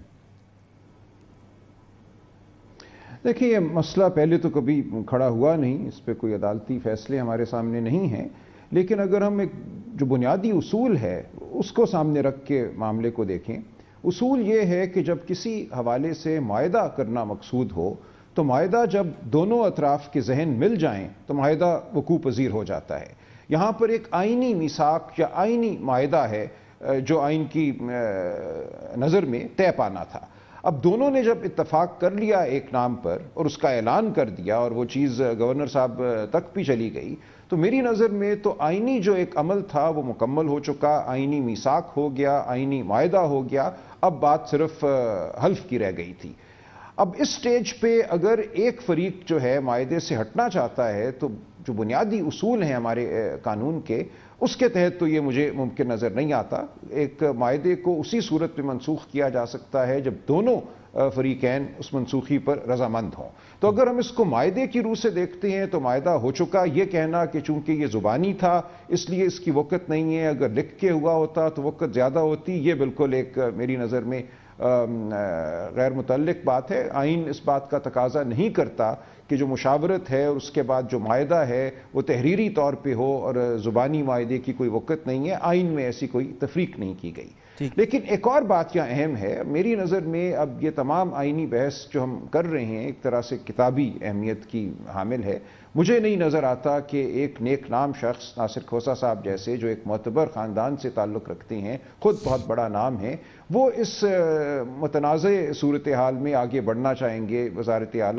دیکھیں یہ مسئلہ پہلے تو کبھی کھڑا ہوا نہیں، اس پہ کوئی عدالتی فیصلے ہمارے سامنے نہیں ہیں، لیکن اگر ہم ایک جو بنیادی اصول ہے اس کو سامنے رکھ کے معاملے کو دیکھیں، اصول یہ ہے کہ جب کسی حوالے سے معاہدہ کرنا مقصود ہو تو معاہدہ جب دونوں اطراف کے ذہن مل جائیں تو معاہدہ وقوع پذیر ہو جاتا ہے. یہاں پر ایک آئینی میثاق یا آئینی معاہدہ ہے جو آئین کی نظر میں طے پانا تھا. اب دونوں نے جب اتفاق کر لیا ایک نام پر اور اس کا اعلان کر دیا اور وہ چیز گورنر صاحب تک بھی چلی گئی، تو میری نظر میں تو آئینی جو ایک عمل تھا وہ مکمل ہو چکا، آئینی میثاق ہو گیا، آئینی معاہدہ ہو گیا. اب بات صرف حلف کی رہ گئی تھی. اب اس سٹیج پہ اگر ایک فریق جو ہے معاہدے سے ہٹنا چاہتا ہے تو جو بنیادی اصول ہیں ہمارے قانون کے، اس کے تحت تو یہ مجھے ممکن نظر نہیں آتا. ایک معاہدے کو اسی صورت میں منسوخ کیا جا سکتا ہے جب دونوں فریقین اس منسوخی پر رضامند ہوں. تو اگر ہم اس کو معاہدے کی روح سے دیکھتے ہیں تو معاہدہ ہو چکا. یہ کہنا کہ چونکہ یہ زبانی تھا اس لیے اس کی وقت نہیں ہے، اگر لکھ کے ہوا ہوتا تو وقت زیادہ ہوتی، یہ بالکل ایک میری نظر میں غیر متعلق بات ہے. آئین اس بات کا تقاضا نہیں کرتا کہ جو مشاورت ہے اور اس کے بعد جو معاہدہ ہے وہ تحریری طور پہ ہو اور زبانی معاہدے کی کوئی وقت نہیں ہے. آئین میں ایسی کوئی تفریق نہیں کی گئی. لیکن ایک اور بات یہاں اہم ہے میری نظر میں، اب یہ تمام آئینی بحث جو ہم کر رہے ہیں ایک طرح سے کتابی اہمیت کی حامل ہے. مجھے نہیں نظر آتا کہ ایک نیک نام شخص ناصر کھوسا صاحب جیسے جو ایک معتبر خاندان سے تعلق رکھتے ہیں، خود بہت بڑا نام ہے، وہ اس متنازع صورتحال میں آگے بڑھنا چاہیں گے. وزارت اعلیٰ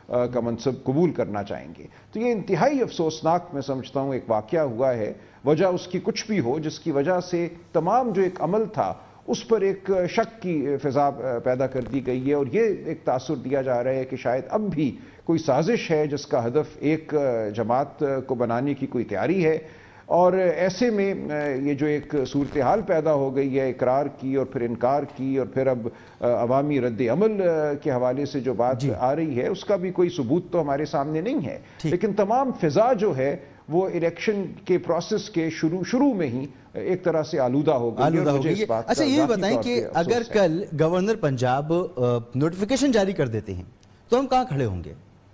کا منصب قبول کرنا چاہیں گے. تو یہ انتہائی افسوسناک میں سمجھتا ہوں ایک واقعہ ہوا ہے. وجہ اس کی کچھ بھی ہو جس کی وجہ سے تمام جو ایک عمل تھا اس پر ایک شک کی فضا پیدا کر دی گئی ہے، اور یہ ایک تاثر دیا جا رہا ہے کہ شاید اب بھی کوئی سازش ہے جس کا ہدف ایک جماعت کو بنانے کی کوئی تیاری ہے. اور ایسے میں یہ جو ایک صورتحال پیدا ہو گئی ہے اقرار کی اور پھر انکار کی اور پھر اب عوامی رد عمل کے حوالے سے جو بات جی. آ رہی ہے اس کا بھی کوئی ثبوت تو ہمارے سامنے نہیں ہے، لیکن تمام فضا جو ہے وہ الیکشن کے پروسیس کے شروع شروع میں ہی ایک طرح سے آلودہ ہو گئی ہے. اچھا یہ بتائیں کہ اگر کل گورنر پنجاب نوٹیفیکیشن جاری کر دیتے ہیں تو ہم کہاں کھڑے ہوں گے؟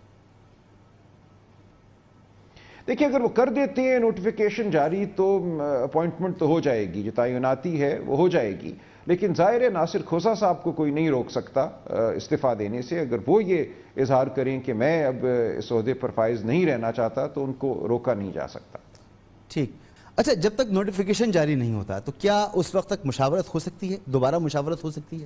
دیکھیں اگر وہ کر دیتے ہیں نوٹیفیکیشن جاری تو اپوائنٹمنٹ تو ہو جائے گی، جو تعیناتی ہے وہ ہو جائے گی، لیکن ظاہر ہے ناصر کھوسا صاحب کو کوئی نہیں روک سکتا استعفیٰ دینے سے. اگر وہ یہ اظہار کریں کہ میں اب اس عہدے پر فائز نہیں رہنا چاہتا تو ان کو روکا نہیں جا سکتا. ٹھیک. اچھا جب تک نوٹیفیکیشن جاری نہیں ہوتا تو کیا اس وقت تک مشاورت ہو سکتی ہے، دوبارہ مشاورت ہو سکتی ہے؟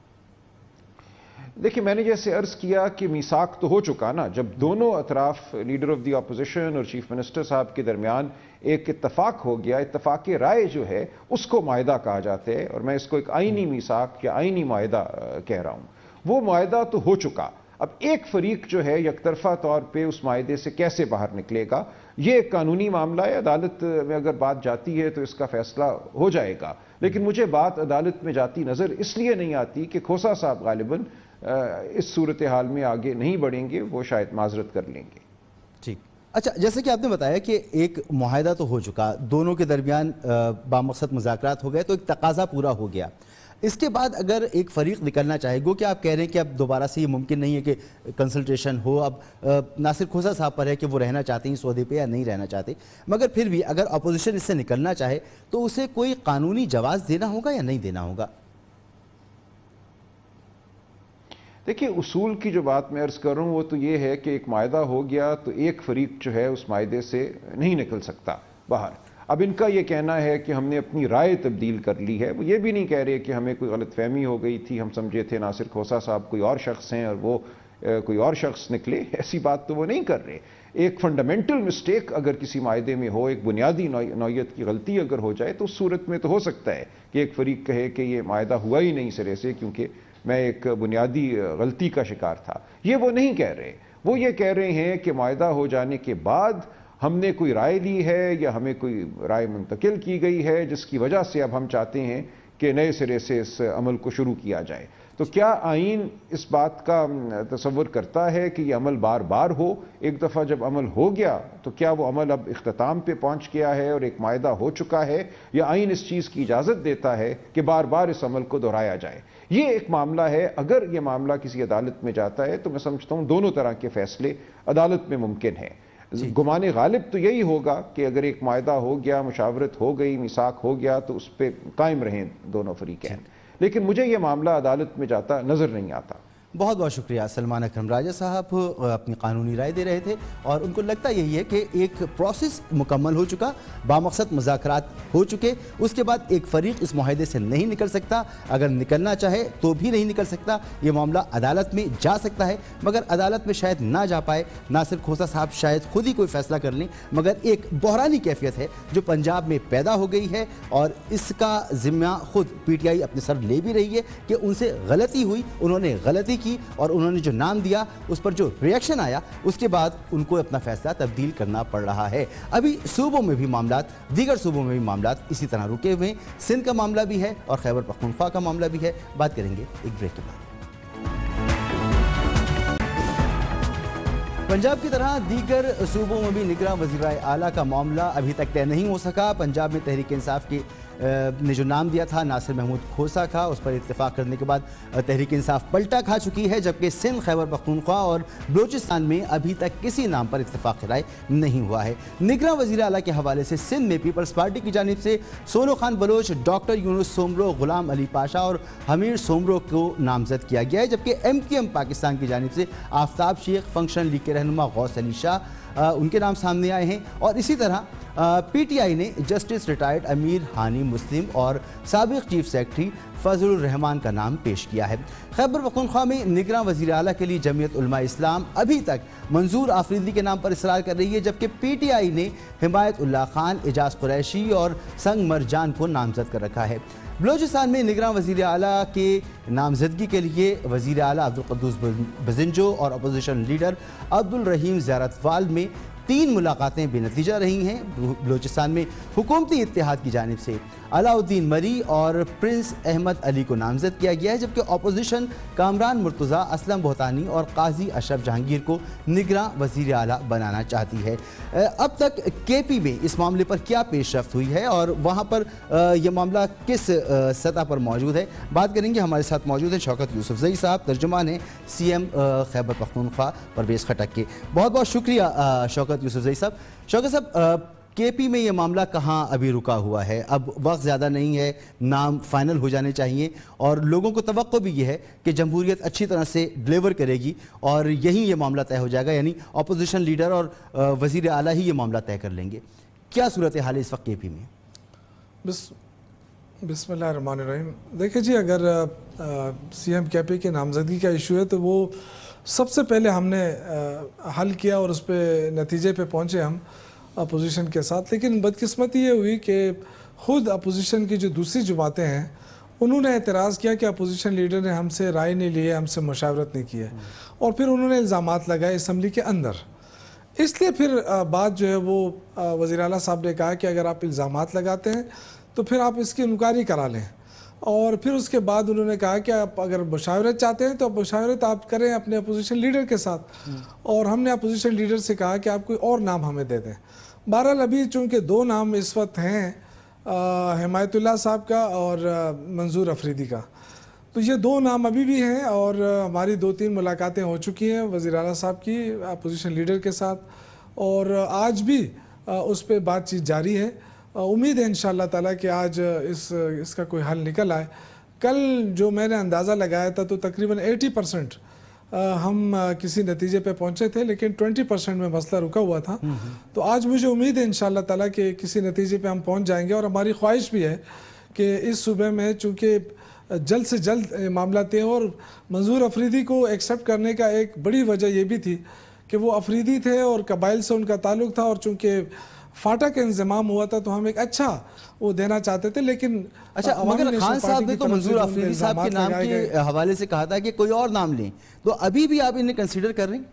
دیکھیں میں نے جیسے عرض کیا کہ میثاق تو ہو چکا نا، جب دونوں اطراف لیڈر آف دی اپوزیشن اور چیف منسٹر صاحب کے درمیان ایک اتفاق ہو گیا. اتفاق رائے جو ہے اس کو معاہدہ کہا جاتا ہے، اور میں اس کو ایک آئینی میثاق یا آئینی معاہدہ کہہ رہا ہوں. وہ معاہدہ تو ہو چکا. اب ایک فریق جو ہے یک طرفہ طور پہ اس معاہدے سے کیسے باہر نکلے گا، یہ ایک قانونی معاملہ ہے. عدالت میں اگر بات جاتی ہے تو اس کا فیصلہ ہو جائے گا، لیکن مجھے بات عدالت میں جاتی نظر اس لیے نہیں آتی کہ کھوسا صاحب غالباً اس صورتحال میں آگے نہیں بڑھیں گے، وہ شاید معذرت کر لیں گے. ٹھیک. اچھا جیسے کہ آپ نے بتایا کہ ایک معاہدہ تو ہو چکا، دونوں کے درمیان بامقصد مذاکرات ہو گئے تو ایک تقاضا پورا ہو گیا. اس کے بعد اگر ایک فریق نکلنا چاہے گو کہ آپ کہہ رہے ہیں کہ اب دوبارہ سے یہ ممکن نہیں ہے کہ کنسلٹیشن ہو، اب ناصر کھوسا صاحب پر ہے کہ وہ رہنا چاہتے ہیں اس عہدے پہ یا نہیں رہنا چاہتے، مگر پھر بھی اگر اپوزیشن اس سے نکلنا چاہے تو اسے کوئی قانونی جواز دینا ہوگا یا نہیں دینا ہوگا؟ دیکھیے اصول کی جو بات میں عرض کر رہا ہوں وہ تو یہ ہے کہ ایک معاہدہ ہو گیا تو ایک فریق جو ہے اس معاہدے سے نہیں نکل سکتا باہر. اب ان کا یہ کہنا ہے کہ ہم نے اپنی رائے تبدیل کر لی ہے، وہ یہ بھی نہیں کہہ رہے کہ ہمیں کوئی غلط فہمی ہو گئی تھی، ہم سمجھے تھے ناصر کھوسا صاحب کوئی اور شخص ہیں اور وہ کوئی اور شخص نکلے، ایسی بات تو وہ نہیں کر رہے. ایک فنڈامنٹل مسٹیک اگر کسی معاہدے میں ہو، ایک بنیادی نوعیت کی غلطی اگر ہو جائے تو اس صورت میں تو ہو سکتا ہے کہ ایک فریق کہے کہ یہ معاہدہ ہوا ہی نہیں سرے سے کیونکہ میں ایک بنیادی غلطی کا شکار تھا. یہ وہ نہیں کہہ رہے، وہ یہ کہہ رہے ہیں کہ معاہدہ ہو جانے کے بعد ہم نے کوئی رائے لی ہے یا ہمیں کوئی رائے منتقل کی گئی ہے جس کی وجہ سے اب ہم چاہتے ہیں کہ نئے سرے سے اس عمل کو شروع کیا جائے. تو کیا آئین اس بات کا تصور کرتا ہے کہ یہ عمل بار بار ہو؟ ایک دفعہ جب عمل ہو گیا تو کیا وہ عمل اب اختتام پہ پہنچ گیا ہے اور ایک معاہدہ ہو چکا ہے، یا آئین اس چیز کی اجازت دیتا ہے کہ بار بار اس عمل کو دہرایا جائے؟ یہ ایک معاملہ ہے. اگر یہ معاملہ کسی عدالت میں جاتا ہے تو میں سمجھتا ہوں دونوں طرح کے فیصلے عدالت میں ممکن ہیں. گمان غالب تو یہی ہوگا کہ اگر ایک معاہدہ ہو گیا، مشاورت ہو گئی، میثاق ہو گیا تو اس پہ قائم رہیں دونوں فریقین، لیکن مجھے یہ معاملہ عدالت میں جاتا نظر نہیں آتا. بہت بہت شکریہ. سلمان اکرم راجہ صاحب اپنی قانونی رائے دے رہے تھے اور ان کو لگتا یہی ہے کہ ایک پروسیس مکمل ہو چکا، بامقصد مذاکرات ہو چکے، اس کے بعد ایک فریق اس معاہدے سے نہیں نکل سکتا، اگر نکلنا چاہے تو بھی نہیں نکل سکتا. یہ معاملہ عدالت میں جا سکتا ہے، مگر عدالت میں شاید نہ جا پائے. ناصر کھوسا صاحب شاید خود ہی کوئی فیصلہ کر لیں، مگر ایک بحرانی کیفیت ہے جو پنجاب میں پیدا ہو گئی ہے اور اس کا ذمہ خود پی ٹی آئی اپنے سر لے بھی رہی ہے کہ ان سے غلطی ہوئی، انہوں نے غلطی کی اور انہوں نے جو نام دیا اس پر جو ریئیکشن آیا اس کے بعد ان کو اپنا فیصلہ تبدیل کرنا پڑ رہا ہے. ابھی صوبوں میں بھی معاملات، دیگر صوبوں میں بھی معاملات اسی طرح رکے ہوئے ہیں. سندھ کا معاملہ بھی ہے اور خیبر پختونخوا کا معاملہ بھی ہے. بات کریں گے ایک بریک کے بعد. پنجاب کی طرح دیگر صوبوں میں بھی نگراں وزیر اعلیٰ کا معاملہ ابھی تک طے نہیں ہو سکا. پنجاب میں تحریک انصاف کی نے جو نام دیا تھا ناصر محمود کھوسا کا، اس پر اتفاق کرنے کے بعد تحریک انصاف پلٹا کھا چکی ہے، جبکہ سندھ، خیبر پختونخوا اور بلوچستان میں ابھی تک کسی نام پر اتفاق رائے نہیں ہوا ہے. نگراں وزیر اعلیٰ کے حوالے سے سندھ میں پیپلز پارٹی کی جانب سے سونو خان بلوچ، ڈاکٹر یونس سومرو، غلام علی پاشا اور حمیر سومرو کو نامزد کیا گیا ہے، جبکہ ایم کیو ایم پاکستان کی جانب سے آفتاب شیخ، فنکشن لیگ کے رہنما غوث علی شاہ ان کے نام سامنے آئے ہیں، اور اسی طرح پی ٹی آئی نے جسٹس ریٹائرڈ امیر ہانی مسلم اور سابق چیف سیکرٹری فضل الرحمان کا نام پیش کیا ہے۔ خیبر پختونخوا میں نگراں وزیر اعلیٰ کے لیے جمعیت علماء اسلام ابھی تک منظور آفریدی کے نام پر اصرار کر رہی ہے، جبکہ پی ٹی آئی نے حمایت اللہ خان، اعجاز قریشی اور سنگ مرجان کو نامزد کر رکھا ہے۔ بلوچستان میں نگراں وزیر اعلیٰ کے نامزدگی کے لیے وزیر اعلیٰ عبدالقدوس بزنجو اور اپوزیشن لیڈر عبدالرحیم زیارت وال میں تین ملاقاتیں بے نتیجہ رہی ہیں۔ بلوچستان میں حکومتی اتحاد کی جانب سے علاء الدین مری اور پرنس احمد علی کو نامزد کیا گیا ہے، جبکہ اپوزیشن کامران مرتضیٰ، اسلم بہتانی اور قاضی اشرف جہانگیر کو نگراں وزیر اعلیٰ بنانا چاہتی ہے۔ اب تک کے پی میں اس معاملے پر کیا پیش رفت ہوئی ہے اور وہاں پر یہ معاملہ کس سطح پر موجود ہے، بات کریں گے۔ ہمارے ساتھ موجود ہیں شوکت یوسفزئی صاحب، ترجمان ہیں سی ایم خیبر پختونخوا پرویز خٹک کے۔ بہت بہت شکریہ شوکت یوسفزئی صاحب۔ شوکت صاحب، کے پی میں یہ معاملہ کہاں ابھی رکا ہوا ہے؟ اب وقت زیادہ نہیں ہے، نام فائنل ہو جانے چاہیے، اور لوگوں کو توقع بھی یہ ہے کہ جمہوریت اچھی طرح سے ڈلیور کرے گی اور یہی یہ معاملہ طے ہو جائے گا، یعنی اپوزیشن لیڈر اور وزیر اعلیٰ ہی یہ معاملہ طے کر لیں گے۔ کیا صورتحال ہے اس وقت کے پی میں؟ بس بسم اللہ الرحمن الرحیم۔ دیکھیں جی، اگر سی ایم کے پی کے نامزدگی کا ایشو ہے تو وہ سب سے پہلے ہم نے حل کیا اور اس پہ نتیجے پہ پہنچے ہم اپوزیشن کے ساتھ، لیکن بدقسمتی یہ ہوئی کہ خود اپوزیشن کی جو دوسری جماعتیں ہیں انہوں نے اعتراض کیا کہ اپوزیشن لیڈر نے ہم سے رائے نہیں لی ہے، ہم سے مشاورت نہیں کی ہے، اور پھر انہوں نے الزامات لگائے اسمبلی کے اندر۔ اس لیے پھر بات جو ہے وہ وزیر اعلیٰ صاحب نے کہا کہ اگر آپ الزامات لگاتے ہیں تو پھر آپ اس کی انکوائری کرا لیں، اور پھر اس کے بعد انہوں نے کہا کہ آپ اگر مشاورت چاہتے ہیں تو مشاورت آپ کریں اپنے اپوزیشن لیڈر کے ساتھ، اور ہم نے اپوزیشن لیڈر سے کہا کہ آپ کوئی اور نام ہمیں دے دیں۔ بہرحال ابھی چونکہ دو نام اس وقت ہیں، حمایت اللہ صاحب کا اور منظور آفریدی کا، تو یہ دو نام ابھی بھی ہیں، اور ہماری دو تین ملاقاتیں ہو چکی ہیں وزیر اعلیٰ صاحب کی اپوزیشن لیڈر کے ساتھ، اور آج بھی اس پہ بات چیت جاری ہے۔ امید ہے انشاءاللہ تعالیٰ کہ آج اس اس کا کوئی حل نکل آئے۔ کل جو میں نے اندازہ لگایا تھا تو تقریباً ایٹی پرسنٹ ہم کسی نتیجے پہ پہنچے تھے، لیکن ٹوئنٹی پرسنٹ میں مسئلہ رکا ہوا تھا۔ تو آج مجھے امید ہے انشاءاللہ تعالیٰ کہ کسی نتیجے پہ ہم پہنچ جائیں گے، اور ہماری خواہش بھی ہے کہ اس صوبے میں چونکہ جلد سے جلد معاملہ طے ہو، اور منظور آفریدی کو ایکسیپٹ کرنے کا ایک بڑی وجہ یہ بھی تھی کہ وہ آفریدی تھے اور قبائل سے ان کا تعلق تھا، اور چونکہ فاٹا کا انضمام ہوا تھا تو ہم ایک اچھا وہ دینا چاہتے تھے، لیکن اچھا مگر خان صاحب نے تو منظور آفریدی صاحب کے نام کے حوالے سے کہا تھا کہ کوئی اور نام لیں، تو ابھی بھی آپ انہیں کنسیڈر کر رہے ہیں؟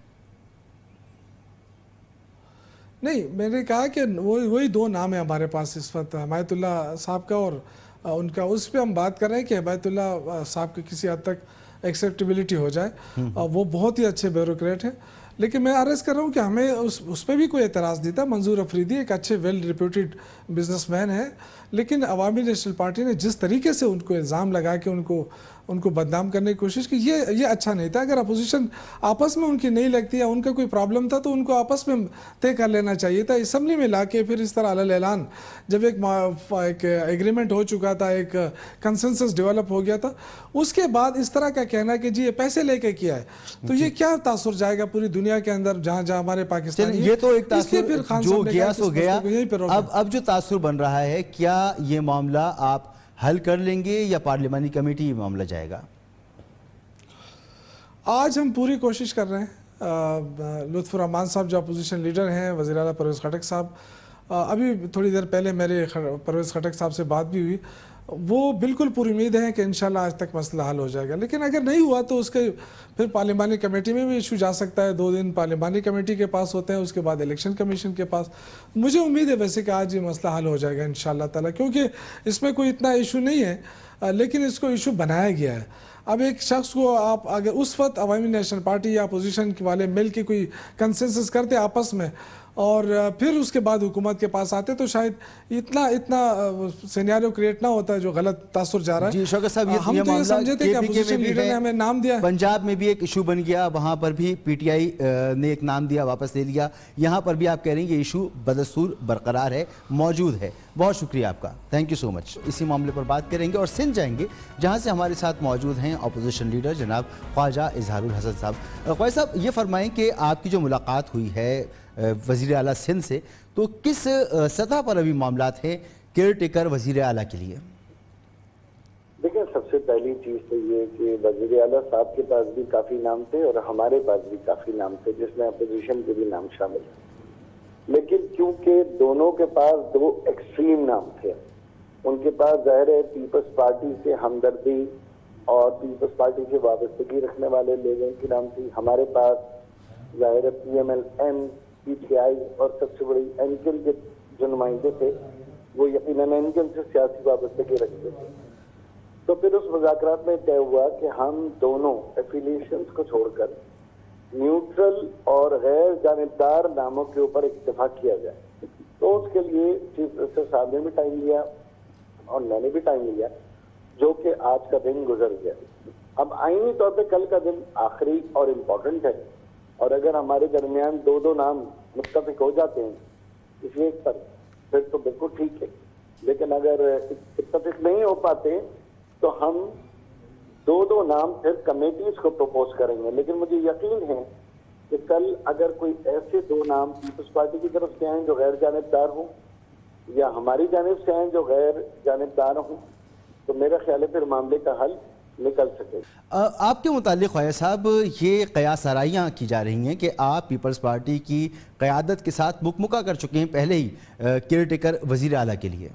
نہیں، میں نے کہا کہ وہی دو نام ہیں ہمارے پاس اس وقت، حمایت اللہ صاحب کا اور ان کا، اس پہ ہم بات کر رہے ہیں کہ حمایت اللہ صاحب کی کسی حد تک ایکسیپٹیبلٹی ہو جائے، وہ بہت ہی اچھے بیوروکریٹ ہیں، لیکن میں عرض کر رہا ہوں کہ ہمیں اس اس پہ بھی کوئی اعتراض نہیں تھا۔ منظور آفریدی ایک اچھے ویل ریپیوٹیڈ بزنس مین ہے، لیکن عوامی نیشنل پارٹی نے جس طریقے سے ان کو الزام لگا کے ان کو ان کو بدنام کرنے کی کوشش کی، یہ یہ اچھا نہیں تھا۔ اگر اپوزیشن آپس میں ان کی نہیں لگتی یا ان کا کوئی پرابلم تھا تو ان کو آپس میں طے کر لینا چاہیے تھا، اسمبلی میں لا کے پھر اس طرح علی اعلان جب ایک ایک ایگریمنٹ ہو چکا تھا، ایک کنسنسس ڈیولپ ہو گیا تھا، اس کے بعد اس طرح کا کہنا کہ جی یہ پیسے لے کے کیا ہے، تو یہ کیا تاثر جائے گا پوری دنیا کے اندر جہاں جہاں ہمارے پاکستان، یہ تو ایک تاثر جو گیا سو گیا۔ اب اب جو تاثر بن رہا ہے، کیا یہ معاملہ آپ حل کر لیں گے یا پارلیمانی کمیٹی یہ معاملہ جائے گا؟ آج ہم پوری کوشش کر رہے ہیں۔ لطف الرحمان صاحب جو اپوزیشن لیڈر ہیں، وزیر اعلیٰ پرویز خٹک صاحب، ابھی تھوڑی دیر پہلے میرے پرویز خٹک صاحب سے بات بھی ہوئی، وہ بالکل پوری امید ہے کہ انشاءاللہ آج تک مسئلہ حل ہو جائے گا، لیکن اگر نہیں ہوا تو اس کے پھر پارلیمانی کمیٹی میں بھی ایشو جا سکتا ہے، دو دن پارلیمانی کمیٹی کے پاس ہوتے ہیں، اس کے بعد الیکشن کمیشن کے پاس۔ مجھے امید ہے ویسے کہ آج یہ مسئلہ حل ہو جائے گا انشاءاللہ تعالیٰ، کیونکہ اس میں کوئی اتنا ایشو نہیں ہے، لیکن اس کو ایشو بنایا گیا ہے۔ اب ایک شخص کو آپ اگر اس وقت عوامی نیشنل پارٹی یا اپوزیشن والے مل کے کوئی کنسنسس کرتے آپس میں، اور پھر اس کے بعد حکومت کے پاس آتے تو شاید اتنا اتنا سینیریو کریٹ نہ ہوتا ہے جو غلط تاثر جا رہا ہے. جی شوکت صاحب, ہم تو یہ سمجھے تھے کہ اپوزیشن لیڈر نے ہمیں نام دیا, پنجاب میں بھی ایک ایشو بن گیا, وہاں پر بھی پی ٹی آئی نے ایک نام دیا, واپس لے لیا. یہاں پر بھی آپ کہہ رہے ہیں یہ ایشو بدستور برقرار ہے, موجود ہے. بہت شکریہ آپ کا, تھینک یو سو مچ. اسی معاملے پر بات کریں گے اور سندھ جائیں گے جہاں سے ہمارے ساتھ موجود ہیں اپوزیشن لیڈر جناب خواجہ اظہار الحسن صاحب. خواجہ صاحب یہ فرمائیں کہ آپ کی جو ملاقات ہوئی ہے وزیر اعلیٰ سندھ سے, تو کس سطح پر ابھی معاملات ہیں کیئر ٹیکر وزیر اعلیٰ کے لیے؟ دیکھیں, سب سے پہلی چیز تو یہ کہ وزیر اعلیٰ صاحب کے پاس بھی کافی نام تھے اور ہمارے پاس بھی کافی نام تھے, جس میں اپوزیشن کے بھی نام شامل ہیں. لیکن کیونکہ دونوں کے پاس دو ایکسٹریم نام تھے, ان کے پاس ظاہر ہے پیپلز پارٹی سے ہمدردی اور پیپلز پارٹی سے وابستگی رکھنے والے لوگوں کی نام تھی. ہمارے پاس ظاہر ہے P M L M, P T I اور سب سے بڑی این کے جو نمائندے تھے وہ یقیناً این کے سے سیاسی وابستگی رکھتے تھے. تو پھر اس مذاکرات میں طے ہوا کہ ہم دونوں ایفیلیشنز کو چھوڑ کر نیوٹرل اور غیر جانبدار ناموں کے اوپر اتفاق کیا جائے. تو اس کے لیے چیف منسٹر صاحب نے بھی ٹائم لیا اور میں نے بھی ٹائم لیا, جو کہ آج کا دن گزر گیا. اب آئینی طور پہ کل کا دن آخری اور امپورٹنٹ ہے, اور اگر ہمارے درمیان دو دو نام متفق ہو جاتے ہیں کسی ایک پر پھر تو بالکل ٹھیک ہے. لیکن اگر اتفق نہیں ہو پاتے تو ہم دو دو نام پھر کمیٹیز کو پروپوز کریں گے. لیکن مجھے یقین ہے کہ کل اگر کوئی ایسے دو نام پیپلز پارٹی کی طرف سے آئیں جو غیر جانبدار ہوں یا ہماری جانب سے آئیں جو غیر جانبدار ہوں, تو میرا خیال ہے پھر معاملے کا حل نکل سکے. آپ کے متعلق خواجہ صاحب یہ قیاس آرائیاں کی جا رہی ہیں کہ آپ پیپلز پارٹی کی قیادت کے ساتھ مکمکہ کر چکے ہیں پہلے ہی کیئر ٹیکر وزیر اعلیٰ کے لیے.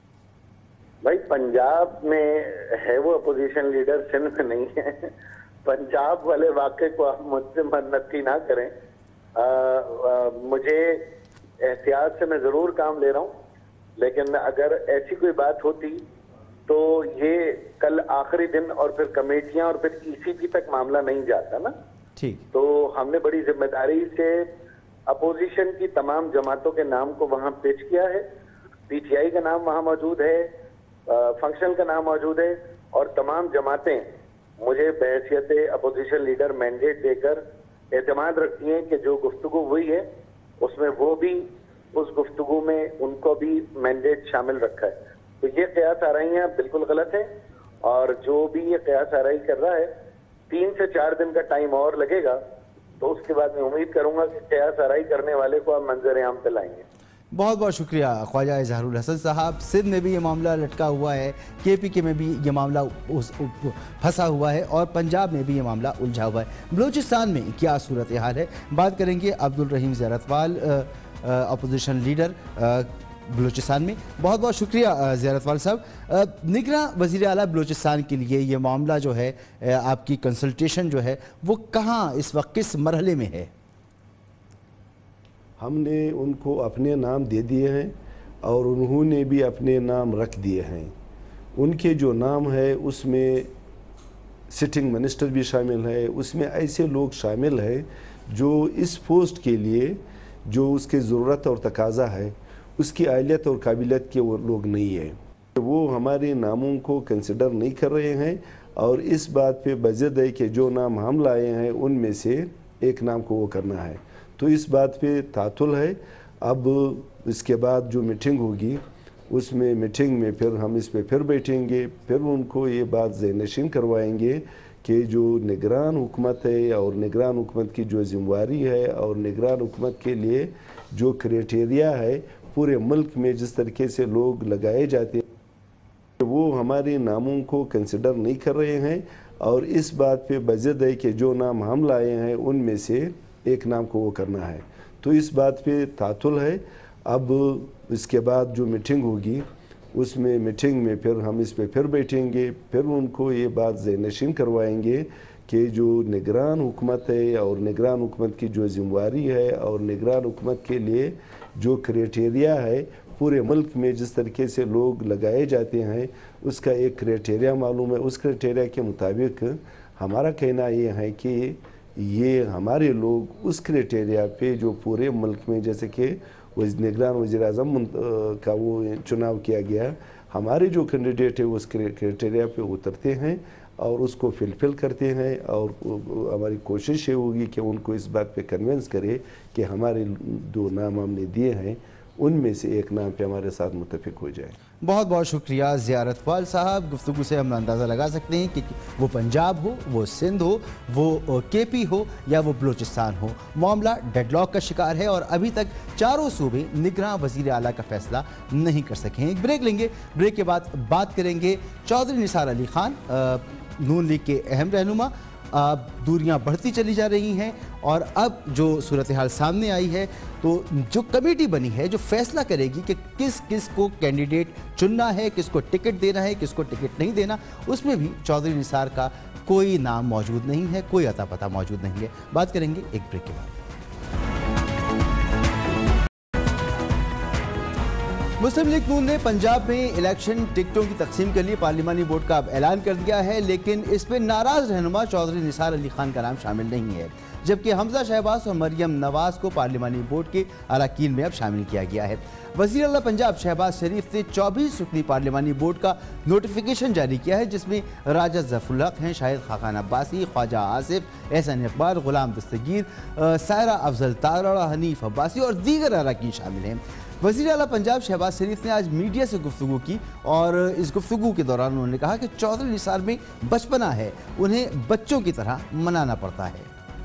بھائی پنجاب میں ہے وہ اپوزیشن لیڈر, سندھ میں نہیں ہے. پنجاب والے واقعے کو آپ مجھ سے منتی نہ کریں. آ, آ, مجھے احتیاط سے میں ضرور کام لے رہا ہوں, لیکن اگر ایسی کوئی بات ہوتی تو یہ کل آخری دن اور پھر کمیٹیاں اور پھر ای سی پی تک معاملہ نہیں جاتا نا. ٹھیک. تو ہم نے بڑی ذمہ داری سے اپوزیشن کی تمام جماعتوں کے نام کو وہاں پیش کیا ہے. پی ٹی آئی کا نام وہاں موجود ہے, فنکشن کا نام موجود ہے, اور تمام جماعتیں مجھے بحیثیت اپوزیشن لیڈر مینڈیٹ دے کر اعتماد رکھتی ہیں کہ جو گفتگو ہوئی ہے اس میں وہ بھی اس گفتگو میں ان کو بھی مینڈیٹ شامل رکھا ہے. تو یہ قیاس آرائیاں بالکل غلط ہے, اور جو بھی یہ قیاس آرائی کر رہا ہے تین سے چار دن کا ٹائم اور لگے گا, تو اس کے بعد میں امید کروں گا کہ قیاس آرائی کرنے والے کو آپ منظر عام پہ لائیں گے. بہت بہت شکریہ خواجہ اظہار الحسن صاحب. سندھ میں بھی یہ معاملہ لٹکا ہوا ہے, کے پی کے میں بھی یہ معاملہ پھنسا ہوا ہے, اور پنجاب میں بھی یہ معاملہ الجھا ہوا ہے. بلوچستان میں کیا صورتحال ہے, بات کریں گے عبد الرحیم زیارتوال, اپوزیشن لیڈر بلوچستان میں. بہت بہت شکریہ زیارتوال صاحب. نگراں وزیر اعلیٰ بلوچستان کے لیے یہ معاملہ جو ہے, آپ کی کنسلٹیشن جو ہے وہ کہاں اس وقت کس مرحلے میں ہے؟ ہم نے ان کو اپنے نام دے دیے ہیں اور انہوں نے بھی اپنے نام رکھ دیے ہیں. ان کے جو نام ہے اس میں سٹنگ منسٹر بھی شامل ہے, اس میں ایسے لوگ شامل ہیں جو اس پوسٹ کے لیے جو اس کی ضرورت اور تقاضا ہے اس کی اہلیت اور قابلیت کے وہ لوگ نہیں ہیں. وہ ہمارے ناموں کو کنسیڈر نہیں کر رہے ہیں, اور اس بات پہ بضد ہے کہ جو نام ہم لائے ہیں ان میں سے ایک نام کو وہ کرنا ہے. تو اس بات پہ تعطل ہے. اب اس کے بعد جو میٹنگ ہوگی اس میں میٹنگ میں پھر ہم اس پہ پھر بیٹھیں گے, پھر ان کو یہ بات ذہن نشین کروائیں گے کہ جو نگران حکومت ہے اور نگران حکومت کی جو ذمہ داری ہے اور نگران حکومت کے لیے جو کرائٹیریا ہے پورے ملک میں جس طریقے سے لوگ لگائے جاتے ہیں وہ ہمارے ناموں کو کنسیڈر نہیں کر رہے ہیں, اور اس بات پہ بضد ہے کہ جو نام ہم لائے ہیں ان میں سے ایک نام کو وہ کرنا ہے. تو اس بات پہ تعطل ہے. اب اس کے بعد جو میٹنگ ہوگی اس میں میٹنگ میں پھر ہم اس پہ پھر بیٹھیں گے, پھر ان کو یہ بات ذہن نشین کروائیں گے کہ جو نگران حکومت ہے اور نگران حکومت کی جو ذمہ داری ہے اور نگران حکومت کے لیے جو کرائٹیریا ہے پورے ملک میں جس طریقے سے لوگ لگائے جاتے ہیں اس کا ایک کرائٹیریا معلوم ہے. اس کرائٹیریا کے مطابق ہمارا کہنا یہ ہے کہ ये हमारे लोग उस क्राइटेरिया पे जो पूरे मुल्क में जैसे कि निगरान वज़ीर आज़म का वो चुनाव किया गया, हमारे जो कैंडिडेट है उस क्राइटेरिया पे उतरते हैं और उसको फिलफिल करते हैं, और हमारी कोशिश ये होगी कि उनको इस बात पे कन्विंस करे कि हमारे दो नाम हमने दिए हैं उनमें से एक नाम पे हमारे साथ मुत्तफिक हो जाए। बहुत बहुत शुक्रिया ज़ियारत वाल साहब। गुफ्तगू से हम अंदाज़ा लगा सकते हैं कि वो पंजाब हो, वो सिंध हो, वो के पी हो या वो बलूचिस्तान हो, मामला डेडलॉक का शिकार है और अभी तक चारों सूबे निगरां वज़ीर आला का फैसला नहीं कर सके हैं। एक ब्रेक लेंगे, ब्रेक के बाद बात करेंगे चौधरी निसार अली खान, नून लीग के अहम रहनुमा। अब दूरियां बढ़ती चली जा रही हैं और अब जो सूरत हाल सामने आई है तो जो कमेटी बनी है जो फैसला करेगी कि किस किस को कैंडिडेट चुनना है, किसको टिकट देना है, किसको टिकट नहीं देना, उसमें भी चौधरी निसार का कोई नाम मौजूद नहीं है, कोई अता पता मौजूद नहीं है। बात करेंगे एक ब्रेक के बाद। मुस्लिम लीग नून ने पंजाब में इलेक्शन टिकटों की तकसीम के लिए पार्लिमानी बोर्ड का अब ऐलान कर दिया है, लेकिन इस पर नाराज रहनुमा चौधरी निसार अली खान का नाम शामिल नहीं है, जबकि हमजा शहबाज और मरियम नवाज को पार्लिमानी बोर्ड के अरकान में अब शामिल किया गया है। वज़ीर आला पंजाब शहबाज शरीफ ने चौबीस रुकनी पार्लिमानी बोर्ड का नोटिफिकेशन जारी किया है, जिसमें राजा ज़फ़रुल हक हैं, शाहिद खाकान अब्बासी, ख्वाजा आसिफ, एहसन इकबाल, गुलाम दस्तगीर, सायरा अफजल तारा, हनीफ अब्बासी और दीगर अरकान शामिल हैं। वज़ीर आला पंजाब शहबाज शरीफ ने आज मीडिया से गुफ्तगू की और इस गुफ्तगू के दौरान उन्होंने कहा कि चौधरी निसार में बचपना है, उन्हें बच्चों की तरह मनाना पड़ता है।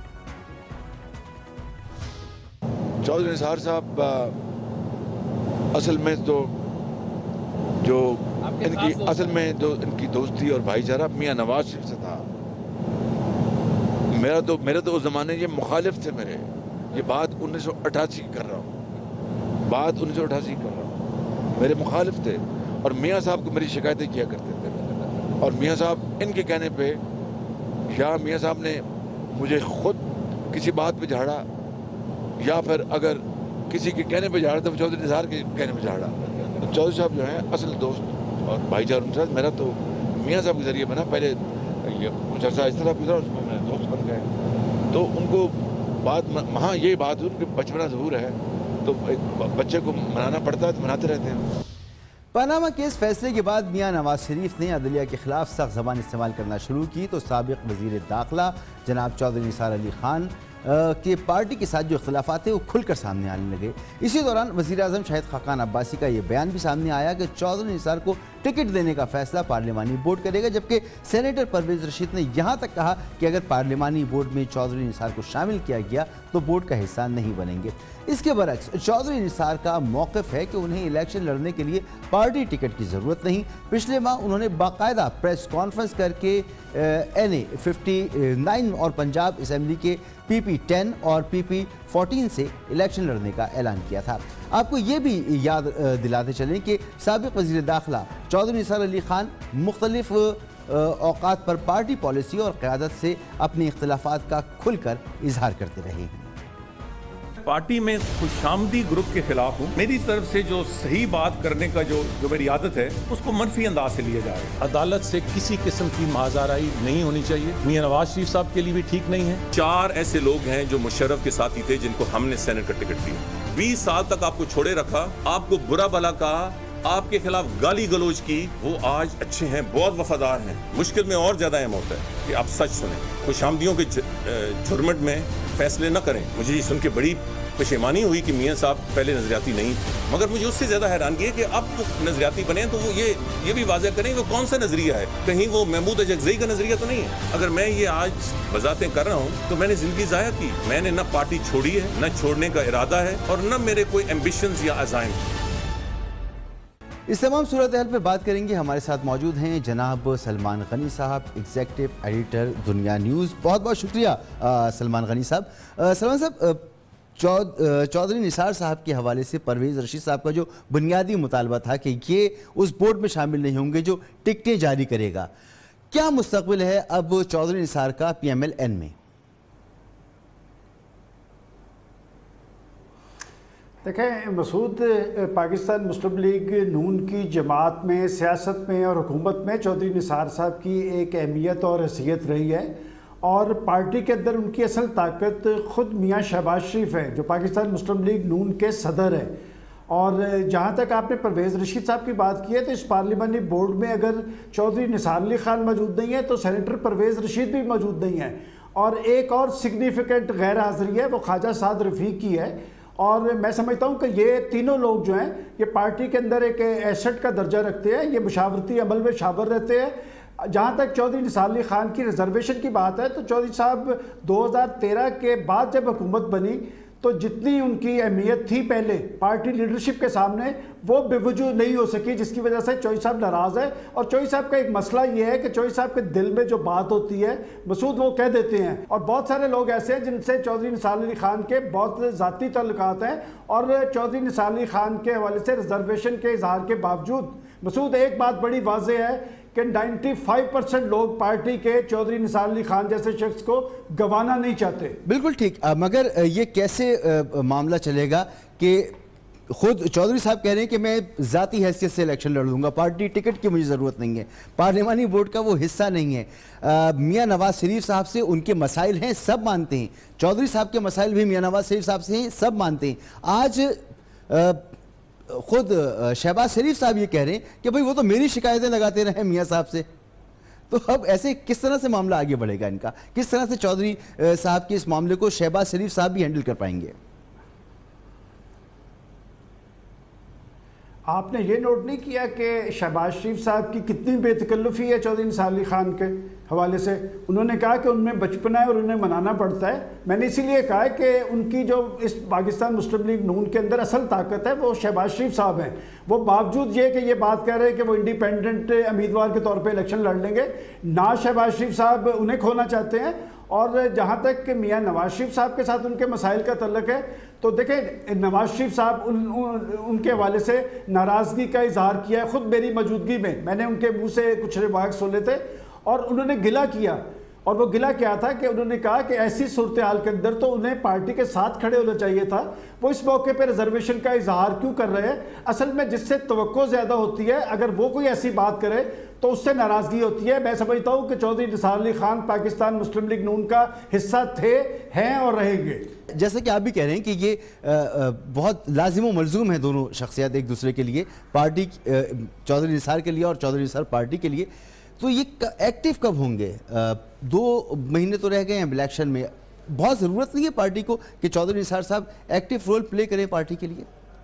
चौधरी निसार साहब असल में तो जो इनकी असल में जो इनकी दोस्ती और भाईचारा मियाँ नवाज शरीफ से था। मेरा तो मेरे तो उस ज़माने ये मुखालिफ थे मेरे, ये बात उन्नीस सौ अठासी कर रहा हूँ बात उन्नीस सौ अठासी कर रहा हूँ मेरे मुखालिफ थे और मियाँ साहब को मेरी शिकायतें किया करते थे, और मियाँ साहब इनके कहने पे या मियाँ साहब ने मुझे खुद किसी बात पे झाड़ा या फिर अगर किसी के कहने पे झाड़ा तो चौधरी निसार के कहने पे झाड़ा। तो चौधरी साहब जो हैं असल दोस्त और भाईचारा उनके साथ मेरा तो मियाँ साहब के ज़रिए बना। पहले ये कुछ अर्सा इस तरह गुजरा, उसमें मेरे दोस्त बन गए। तो उनको बात वहाँ ये बात उनके बचपना ज़रूर है, तो एक बच्चे को मनाना पड़ता है तो मनाते रहते हैं। पनामा केस फैसले के बाद मियां नवाज शरीफ ने अदलिया के खिलाफ सख्त ज़बान इस्तेमाल करना शुरू की तो साबिक़ वज़ीर दाखिला जनाब चौधरी निसार अली खान के पार्टी के साथ जो इख्तिलाफ़ात थे वो खुलकर सामने आने लगे। इसी दौरान वज़ीर आज़म शाहिद खाकान अब्बासी का ये बयान भी सामने आया कि चौधरी निसार को टिकट देने का फैसला पार्लिमानी बोर्ड करेगा, जबकि सेनेटर परवेज़ रशीद ने यहाँ तक कहा कि अगर पार्लिमानी बोर्ड में चौधरी निसार को शामिल किया गया तो बोर्ड का हिस्सा नहीं बनेंगे। इसके बरक्स चौधरी निसार का मौक़िफ़ है कि उन्हें इलेक्शन लड़ने के लिए पार्टी टिकट की ज़रूरत नहीं। पिछले माह उन्होंने बाकायदा प्रेस कॉन्फ्रेंस करके एन ए फिफ्टी नाइन और पंजाब असम्बली के पी पी टेन और पी पी फोर्टीन से इलेक्शन लड़ने का ऐलान किया था। आपको ये भी याद दिलाते चलें कि साबिक़ वज़ीर दाखिला चौधरी निसार अली खान मुख्तलिफ औक़ात पर पार्टी पॉलिसी और क़यादत से अपने इख्तिलाफ़ात का खुलकर इजहार करते रहे हैं। पार्टी में खुशामदी ग्रुप के खिलाफ हूँ। मेरी तरफ से जो सही बात करने का जो जो मेरी आदत है उसको मनफी अंदाज से लिया जा रहा है। अदालत से किसी किस्म की माजाराई नहीं होनी चाहिए। मियां नवाज शरीफ साहब के लिए भी ठीक नहीं है। चार ऐसे लोग हैं जो मुशर्रफ के साथी थे जिनको हमने सेनेट का टिकट दिया। बीस साल तक आपको छोड़े रखा, आपको बुरा भला कहा, आपके खिलाफ गाली गलोच की, वो आज अच्छे हैं, बहुत वफादार हैं। मुश्किल में और ज्यादा अहम होता है कि आप सच सुने, खुशामदियों के झुरमट में फैसले न करें। मुझे ये सुन के बड़ी पशेमानी हुई कि मियाँ साहब पहले नजरियाती नहीं थे, मगर मुझे उससे ज्यादा हैरानगी है कि अब वो नजरियाती बने तो वो ये ये भी वाज़ेह करें वो कौन सा नजरिया है। कहीं वो महमूद अजगज़ई का नजरिया तो नहीं है। अगर मैं ये आज वज़ाहतें कर रहा हूँ तो मैंने जिंदगी ज़ाया की। मैंने न पार्टी छोड़ी है, न छोड़ने का इरादा है और न मेरे कोई एम्बिशंस या अज़ाइम। इस तमाम सूरत हाल पर बात करेंगे। हमारे साथ मौजूद हैं जनाब सलमान गनी साहब, एग्जीक्यूटिव एडिटर दुनिया न्यूज़। बहुत बहुत शुक्रिया सलमान गनी साहब। सलमान साहब, चौधरी निसार साहब के हवाले से परवेज़ रशीद साहब का जो बुनियादी मुतालबा था कि ये उस बोर्ड में शामिल नहीं होंगे जो टिकटें जारी करेगा, क्या मुस्तकबिल है अब चौधरी निसार का पी एम एल एन में? देखें मसूद, पाकिस्तान मुस्लिम लीग नून की जमात में, सियासत में और हुकूमत में चौधरी निसार साहब की एक अहमियत और हैसियत रही है اور پارٹی کے اندر ان کی اصل طاقت خود میاں شہباز شریف ہیں جو پاکستان مسلم لیگ نون کے صدر ہیں. اور جہاں تک آپ نے پرویز رشید صاحب کی بات کی ہے تو اس پارلیمانی بورڈ میں اگر چودھری نثار علی خان موجود نہیں ہے تو سینیٹر پرویز رشید بھی موجود نہیں ہے. اور ایک اور سگنیفیکنٹ غیر حاضری ہے وہ خواجہ سعد رفیق کی ہے. اور میں سمجھتا ہوں کہ یہ تینوں لوگ جو ہیں یہ پارٹی کے اندر ایک ایسٹ کا درجہ رکھتے ہیں, یہ مشاورتی عمل میں شامل رہتے ہیں. جہاں تک چودھری نثار علی خان کی ریزرویشن کی بات ہے تو چودھری صاحب دو ہزار تیرہ کے بعد جب حکومت بنی تو جتنی ان کی اہمیت تھی پہلے پارٹی لیڈرشپ کے سامنے وہ بے وجود نہیں ہو سکی, جس کی وجہ سے چوہی صاحب ناراض ہے. اور چوہی صاحب کا ایک مسئلہ یہ ہے کہ چوہی صاحب کے دل میں جو بات ہوتی ہے مسعود وہ کہہ دیتے ہیں. اور بہت سارے لوگ ایسے ہیں جن سے چودھری نثار علی خان کے بہت ذاتی تعلقات ہیں اور چودھری نثار علی خان کے حوالے سے ریزرویشن کے اظہار کے باوجود مسعود ایک بات بڑی واضح ہے کہ نائنٹی فائیو پرسنٹ لوگ پارٹی کے چودھری نثار علی خان جیسے شخص کو گوانا نہیں چاہتے. بالکل ٹھیک, مگر یہ کیسے معاملہ چلے گا کہ خود چودھری صاحب کہہ رہے ہیں کہ میں ذاتی حیثیت سے الیکشن لڑ لوں گا, پارٹی ٹکٹ کی مجھے ضرورت نہیں ہے, پارلیمانی بورڈ کا وہ حصہ نہیں ہے. میاں نواز شریف صاحب سے ان کے مسائل ہیں سب مانتے ہیں, چودھری صاحب کے مسائل بھی میاں نواز شریف صاحب سے ہیں سب مانتے ہیں. آج خود شہباز شریف صاحب یہ کہہ رہے ہیں کہ بھئی وہ تو میری شکایتیں لگاتے رہے میاں صاحب سے. تو اب ایسے کس طرح سے معاملہ آگے بڑھے گا ان کا, کس طرح سے چودھری صاحب کے اس معاملے کو شہباز شریف صاحب بھی ہینڈل کر پائیں گے؟ آپ نے یہ نوٹ نہیں کیا کہ شہباز شریف صاحب کی کتنی بے تکلفی ہے چودھری نثار علی خان کے حوالے سے. انہوں نے کہا کہ ان میں بچپنا ہے اور انہیں منانا پڑتا ہے. میں نے اسی لیے کہا ہے کہ ان کی جو اس پاکستان مسلم لیگ نون کے اندر اصل طاقت ہے وہ شہباز شریف صاحب ہیں. وہ باوجود یہ کہ یہ بات کہہ رہے ہیں کہ وہ انڈیپینڈنٹ امیدوار کے طور پہ الیکشن لڑ لیں گے, نہ شہباز شریف صاحب انہیں کھونا چاہتے ہیں. اور جہاں تک کہ میاں نواز شریف صاحب کے ساتھ ان کے مسائل کا تعلق ہے تو دیکھیں نواز شریف صاحب ان, ان کے حوالے سے ناراضگی کا اظہار کیا ہے خود میری موجودگی میں. میں نے ان کے منہ سے کچھ ریمارک سنے تھے اور انہوں نے گلہ کیا, اور وہ گلہ کیا تھا کہ انہوں نے کہا کہ ایسی صورتحال کے اندر تو انہیں پارٹی کے ساتھ کھڑے ہونا چاہیے تھا. وہ اس موقع پہ ریزرویشن کا اظہار کیوں کر رہے ہیں؟ اصل میں جس سے توقع زیادہ ہوتی ہے اگر وہ کوئی ایسی بات کرے تو اس سے ناراضگی ہوتی ہے. میں سمجھتا ہوں کہ چودھری نثار علی خان پاکستان مسلم لیگ نون کا حصہ تھے, ہیں اور رہیں گے. جیسا کہ آپ بھی کہہ رہے ہیں کہ یہ بہت لازم و ملزوم ہیں دونوں شخصیات ایک دوسرے کے لیے, پارٹی چودھری نثار کے لیے اور چودھری نثار پارٹی کے لیے. تو یہ ایکٹیو کب ہوں گے؟ دو مہینے تو رہ گئے ہیں الیکشن میں, بہت ضرورت نہیں ہے پارٹی کو کہ چودھری نثار صاحب ایکٹیو رول پلے کریں پارٹی کے لیے.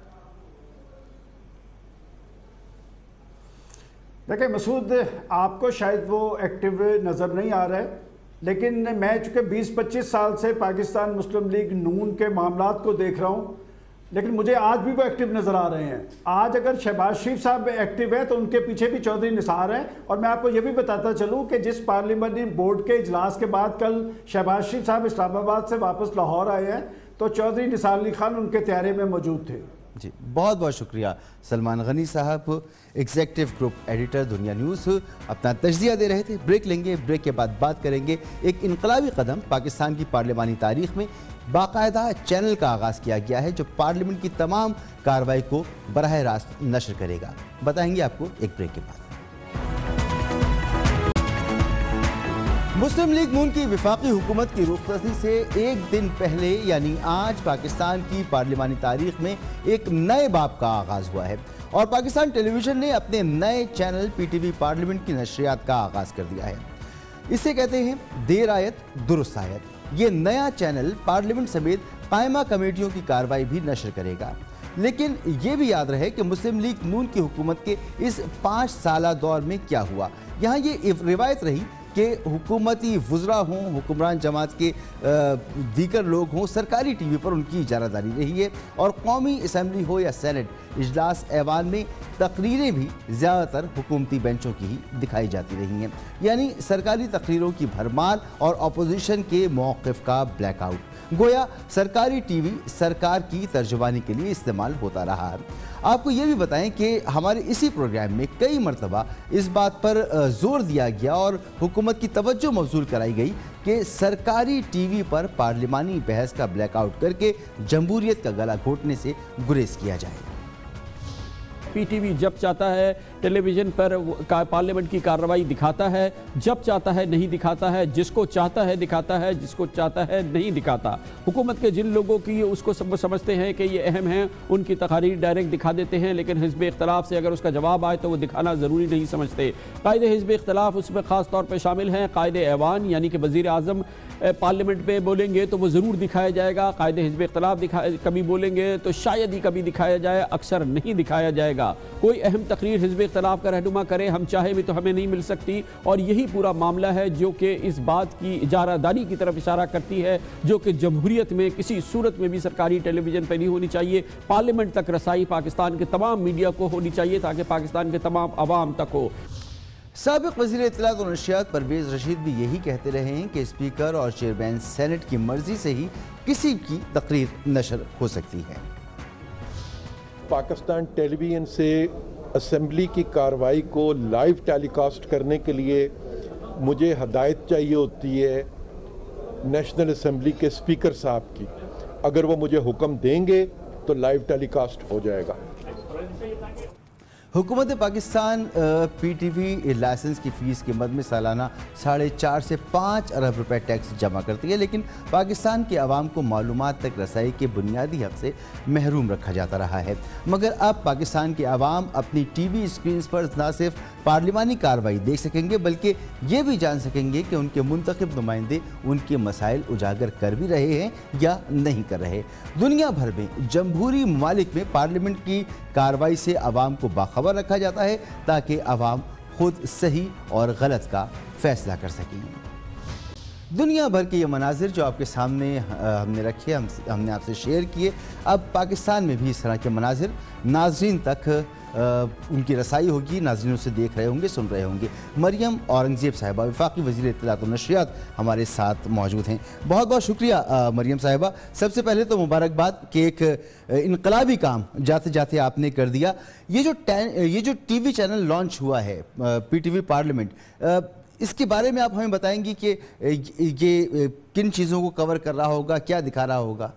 دیکھیں مسعود, آپ کو شاید وہ ایکٹیو نظر نہیں آ رہا ہے, لیکن میں چونکہ بیس پچیس سال سے پاکستان مسلم لیگ نون کے معاملات کو دیکھ رہا ہوں, لیکن مجھے آج بھی وہ ایکٹیو نظر آ رہے ہیں. آج اگر شہباز شریف صاحب ایکٹیو ہیں تو ان کے پیچھے بھی چودھری نثار ہیں. اور میں آپ کو یہ بھی بتاتا چلوں کہ جس پارلیمانی بورڈ کے اجلاس کے بعد کل شہباز شریف صاحب اسلام آباد سے واپس لاہور آئے ہیں تو چودھری نثار علی خان ان کے طیارے میں موجود تھے. جی بہت بہت شکریہ سلمان غنی صاحب, executive group editor Dunya News, اپنا تجزیہ دے رہے تھے. بریک لیں گے, بریک کے بعد بات کریں گے ایک انقلابی قدم پاکستان کی پارلیمانی تاریخ میں باقاعدہ چینل کا آغاز کیا گیا ہے جو پارلیمنٹ کی تمام کارروائی کو براہ راست نشر کرے گا. بتائیں گے آپ کو ایک بریک کے بعد. مسلم لیگ نون کی وفاقی حکومت کی رخصتی سے ایک دن پہلے یعنی آج پاکستان کی پارلیمانی تاریخ میں ایک نئے باب کا آغاز ہوا ہے اور پاکستان ٹیلی ویژن نے اپنے نئے channel P T V parliament کی نشریات کا آغاز کر دیا ہے. اسے کہتے ہیں دیر آیت درست آیت. یہ نیا چینل پارلیمنٹ سمیت قائمہ کمیٹیوں کی کارروائی بھی نشر کرے گا. لیکن یہ بھی یاد رہے کہ مسلم لیگ نون کی حکومت کے اس پانچ سالہ دور میں کیا ہوا. یہاں یہ روایت رہی کہ حکومتی وزراء ہوں, حکمران جماعت کے دیگر لوگ ہوں, سرکاری ٹی وی پر ان کی اجارہ داری رہی ہے اور قومی اسمبلی ہو یا سینٹ اجلاس ایوان میں تقریریں بھی زیادہ تر حکومتی بینچوں کی ہی دکھائی جاتی رہی ہیں. یعنی سرکاری تقریروں کی بھرمار اور اپوزیشن کے موقف کا بلیک آؤٹ. گویا سرکاری ٹی وی سرکار کی ترجمانی کے لیے استعمال ہوتا رہا ہے. آپ کو یہ بھی بتائیں کہ ہمارے اسی پروگرام میں کئی مرتبہ اس بات پر زور دیا گیا اور حکومت کی توجہ مبذول کرائی گئی کہ سرکاری ٹی وی پر پارلیمانی بحث کا بلیک آؤٹ کر کے جمہوریت کا گلا گھونٹنے سے گریز کیا جائے. पी टी वी जब चाहता है टेलीविज़न पर पार्लियामेंट की कार्रवाई दिखाता है, जब चाहता है नहीं दिखाता है, जिसको चाहता है दिखाता है, जिसको चाहता है नहीं दिखाता। हुकूमत के जिन लोगों की उसको सब समझते हैं कि ये अहम है, उनकी तकारीर डायरेक्ट दिखा देते हैं, लेकिन हिज़्ब इख्तलाफ से अगर उसका जवाब आए तो वो दिखाना ज़रूरी नहीं समझते। कायदे हिज़्ब इख्तलाफ उसमें ख़ास तौर पर शामिल हैं। कायदे ऐवान यानी कि वज़ीर आज़म पार्लियामेंट में बोलेंगे तो वो ज़रूर दिखाया जाएगा। कायदे हिज़्ब इख्तलाफ दिखा कभी बोलेंगे तो शायद ही कभी दिखाया जाए, अक्सर नहीं दिखाया जाएगा। कोई अहम तकरीर हिज़्ब इख्तलाफ का रहनुमा करे, हम चाहे भी तो हमें नहीं मिल सकती, और यही पूरा मामला है जो कि इस बात की इजारादारी की तरफ इशारा करती है जो कि जमहूरियत में किसी सूरत में भी सरकारी टेलीविज़न पर नहीं होनी चाहिए। पार्लियामेंट तक रसाई पाकिस्तान के तमाम मीडिया को होनी चाहिए ताकि पाकिस्तान के तमाम अवाम तक हो। साबिक़ वज़ीर इत्तलात और नशरियात परवेज़ रशीद भी यही कहते रहे हैं कि स्पीकर और चेयरमैन सेनेट की मर्जी से ही किसी की तकरीर नशर हो सकती है। पाकिस्तान टेलीविज़न से असेंबली की कार्रवाई को लाइव टेलीकास्ट करने के लिए मुझे हदायत चाहिए होती है नेशनल असेंबली के स्पीकर साहब की। अगर वो मुझे हुक्म देंगे तो लाइव टेलीकास्ट हो जाएगा। हुकूमत Pakistan P T V licence की फ़ीस की मद में सालाना साढ़े चार से पाँच अरब रुपए टैक्स जमा करती है, लेकिन पाकिस्तान के अवाम को मालूमात तक रसाई के बुनियादी हक़ से महरूम रखा जाता रहा है। मगर अब पाकिस्तान के अवाम अपनी टी वी स्क्रीन पर न सिर्फ पार्लिमानी कार्रवाई देख सकेंगे बल्कि ये भी जान सकेंगे कि उनके मुंतखब नुमाइंदे उनके मसाइल उजागर कर भी रहे हैं या नहीं कर रहे। दुनिया भर में जमहूरी ममालिक में पार्लियामेंट की कार्रवाई से अवाम को बाखबर रखा जाता है ताकि अवाम खुद सही और गलत का फैसला कर सकें। दुनिया भर के ये मनाजिर जो आपके सामने हमने रखे, हम हमने आपसे शेयर किए, अब पाकिस्तान में भी इस तरह के मनाजिर नाजरीन तक आ, उनकी रसाई होगी, नाज़रीन उसे देख रहे होंगे, सुन रहे होंगे। मरियम औरंगज़ेब साहिबा वफाकी वज़ीर इत्तलात और नशरियात हमारे साथ मौजूद हैं। बहुत बहुत शुक्रिया मरियम साहिबा। सबसे पहले तो मुबारकबाद कि एक इनकलाबी काम जाते जाते आपने कर दिया। ये जो ये जो टी वी चैनल लॉन्च हुआ है पी टी वी पार्लियामेंट, इसके बारे में आप हमें बताएंगी कि ये किन चीज़ों को कवर कर रहा होगा, क्या दिखा रहा होगा?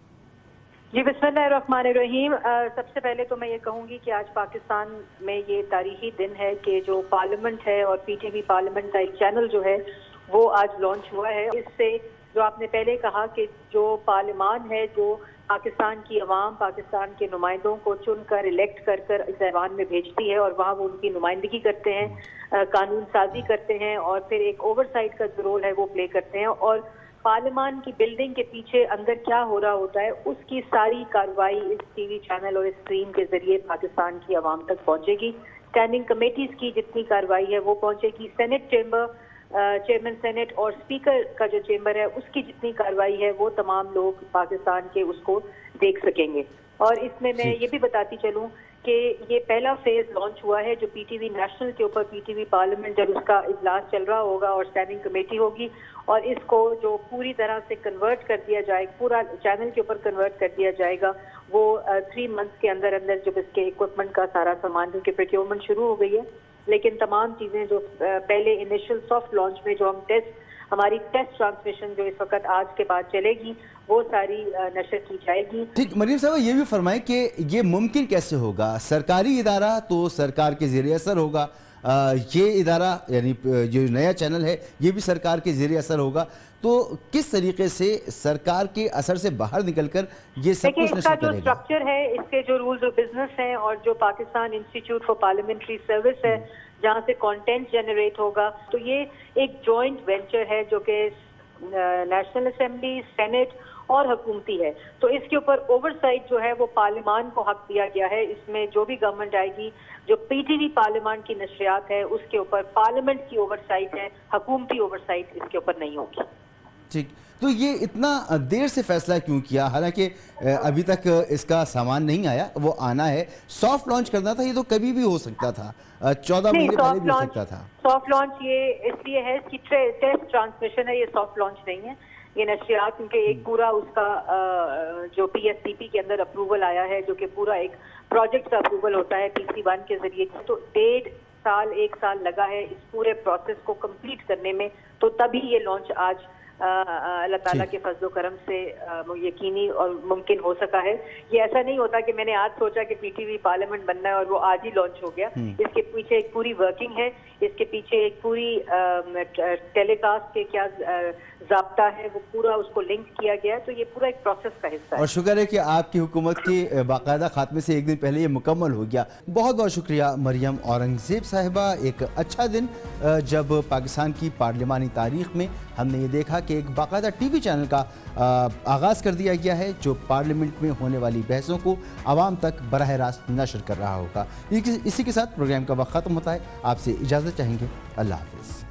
जी बिस्मिल्लाहिर्रहमानिर्रहीम। सबसे पहले तो मैं ये कहूँगी कि आज पाकिस्तान में ये तारीखी दिन है कि जो पार्लियामेंट है और पीटीवी पार्लियामेंट का एक चैनल जो है वो आज लॉन्च हुआ है। इससे जो आपने पहले कहा कि जो पार्लियामान है, जो पाकिस्तान की अवाम पाकिस्तान के नुमाइंदों को चुनकर इलेक्ट कर कर इस ऐवान में भेजती है और वहाँ वो उनकी नुमाइंदगी करते हैं, कानून साजी करते हैं और फिर एक ओवरसाइट का जो रोल है वो प्ले करते हैं, और पार्लियामान की बिल्डिंग के पीछे अंदर क्या हो रहा होता है उसकी सारी कार्रवाई इस टीवी चैनल और इस स्ट्रीम के जरिए पाकिस्तान की आवाम तक पहुंचेगी। स्टैंडिंग कमेटीज की जितनी कार्रवाई है वो पहुंचेगी, सेनेट चेंबर, चेयरमैन सेनेट और स्पीकर का जो चेंबर है उसकी जितनी कार्रवाई है वो तमाम लोग पाकिस्तान के उसको देख सकेंगे। और इसमें मैं ये भी बताती चलूँ कि ये पहला फेज लॉन्च हुआ है जो पीटीवी नेशनल के ऊपर पीटीवी पार्लियामेंट जब उसका इजलास चल रहा होगा और स्टैंडिंग कमेटी होगी और इसको जो पूरी तरह से कन्वर्ट कर दिया जाए, पूरा चैनल के ऊपर कन्वर्ट कर दिया जाएगा, वो थ्री मंथ्स के अंदर अंदर जब इसके इक्विपमेंट का सारा सामान क्योंकि प्रोक्योरमेंट शुरू हो गई है, लेकिन तमाम चीज़ें जो पहले इनिशियल सॉफ्ट लॉन्च में जो हम टेस्ट हमारी टेस्ट ट्रांसमिशन जो इस वक्त आज के बाद चलेगी वो सारी नशर की जाएगी। ठीक, मरियम साहब ये भी फरमाएं कि ये मुमकिन कैसे होगा? सरकारी इदारा तो सरकार के ज़ेरे असर होगा, आ, ये इदारा यानी जो नया चैनल है ये भी सरकार के ज़ेरे असर होगा, तो किस तरीके से सरकार के असर से बाहर निकलकर ये सब कुछ नशर करेगा? जो स्ट्रक्चर है, इसके जो रूल्स ऑफ बिजनेस हैं और जो Pakistan institute for parliamentary service है जहाँ से कंटेंट जनरेट होगा, तो ये एक जॉइंट वेंचर है जो कि नेशनल असेंबली, सेनेट और हुकूमती है। तो इसके ऊपर ओवरसाइट जो है वो पार्लियामान को हक दिया गया है। इसमें जो भी गवर्नमेंट आएगी, जो पीटीवी पार्लियामान की नशरियात है उसके ऊपर पार्लियामेंट की ओवरसाइट है, हुकूमती ओवरसाइट इसके ऊपर नहीं होगी। ठीक, तो ये इतना देर से फैसला क्यों किया? हालांकि अभी तक इसका सामान नहीं आया, वो आना है। सॉफ्ट लॉन्च करना था, ये तो कभी भी हो सकता था, चौदह महीने पहले भी हो सकता था। सॉफ्ट लॉन्च ये इसलिए है कि टेस्ट ट्रांसमिशन है, ये सॉफ्ट लॉन्च नहीं है। ये नशरियात क्योंकि एक पूरा उसका जो पीएससीपी के अंदर अप्रूवल आया है जो कि पूरा एक प्रोजेक्ट का अप्रूवल होता है पीसी वन के जरिए, तो डेढ़ साल एक साल लगा है इस पूरे प्रोसेस को कंप्लीट करने में, तो तभी ये लॉन्च आज اللہ تعالیٰ کے فضل و کرم سے یقینی اور ممکن ہو سکا ہے. یہ ایسا نہیں ہوتا کہ میں نے آج سوچا کہ پی ٹی وی پارلیمنٹ بننا ہے اور وہ آج ہی لانچ ہو گیا. اس کے پیچھے ایک پوری ورکنگ ہے, اس کے پیچھے ایک پوری ٹیلی کاسٹ کے کیا ضابطہ ہے وہ پورا اس کو لنک کیا گیا, تو یہ پورا ایک پروسیس کا حصہ ہے. اور شکر ہے کہ آپ کی حکومت کے باقاعدہ خاتمے سے ایک دن پہلے یہ مکمل ہو گیا. بہت بہت شکریہ مریم اورنگزیب صاحبہ. ایک اچھا دن جب پاکستان کی پارلیمانی تاریخ میں ہم نے یہ دیکھا کہ ایک باقاعدہ ٹی وی چینل کا آغاز کر دیا گیا ہے جو پارلیمنٹ میں ہونے والی بحثوں کو عوام تک براہ راست نشر کر رہا ہوگا. اسی کے ساتھ پروگرام کا وقت ختم ہوتا ہے. آپ سے اجازت چاہیں گے. اللہ حافظ.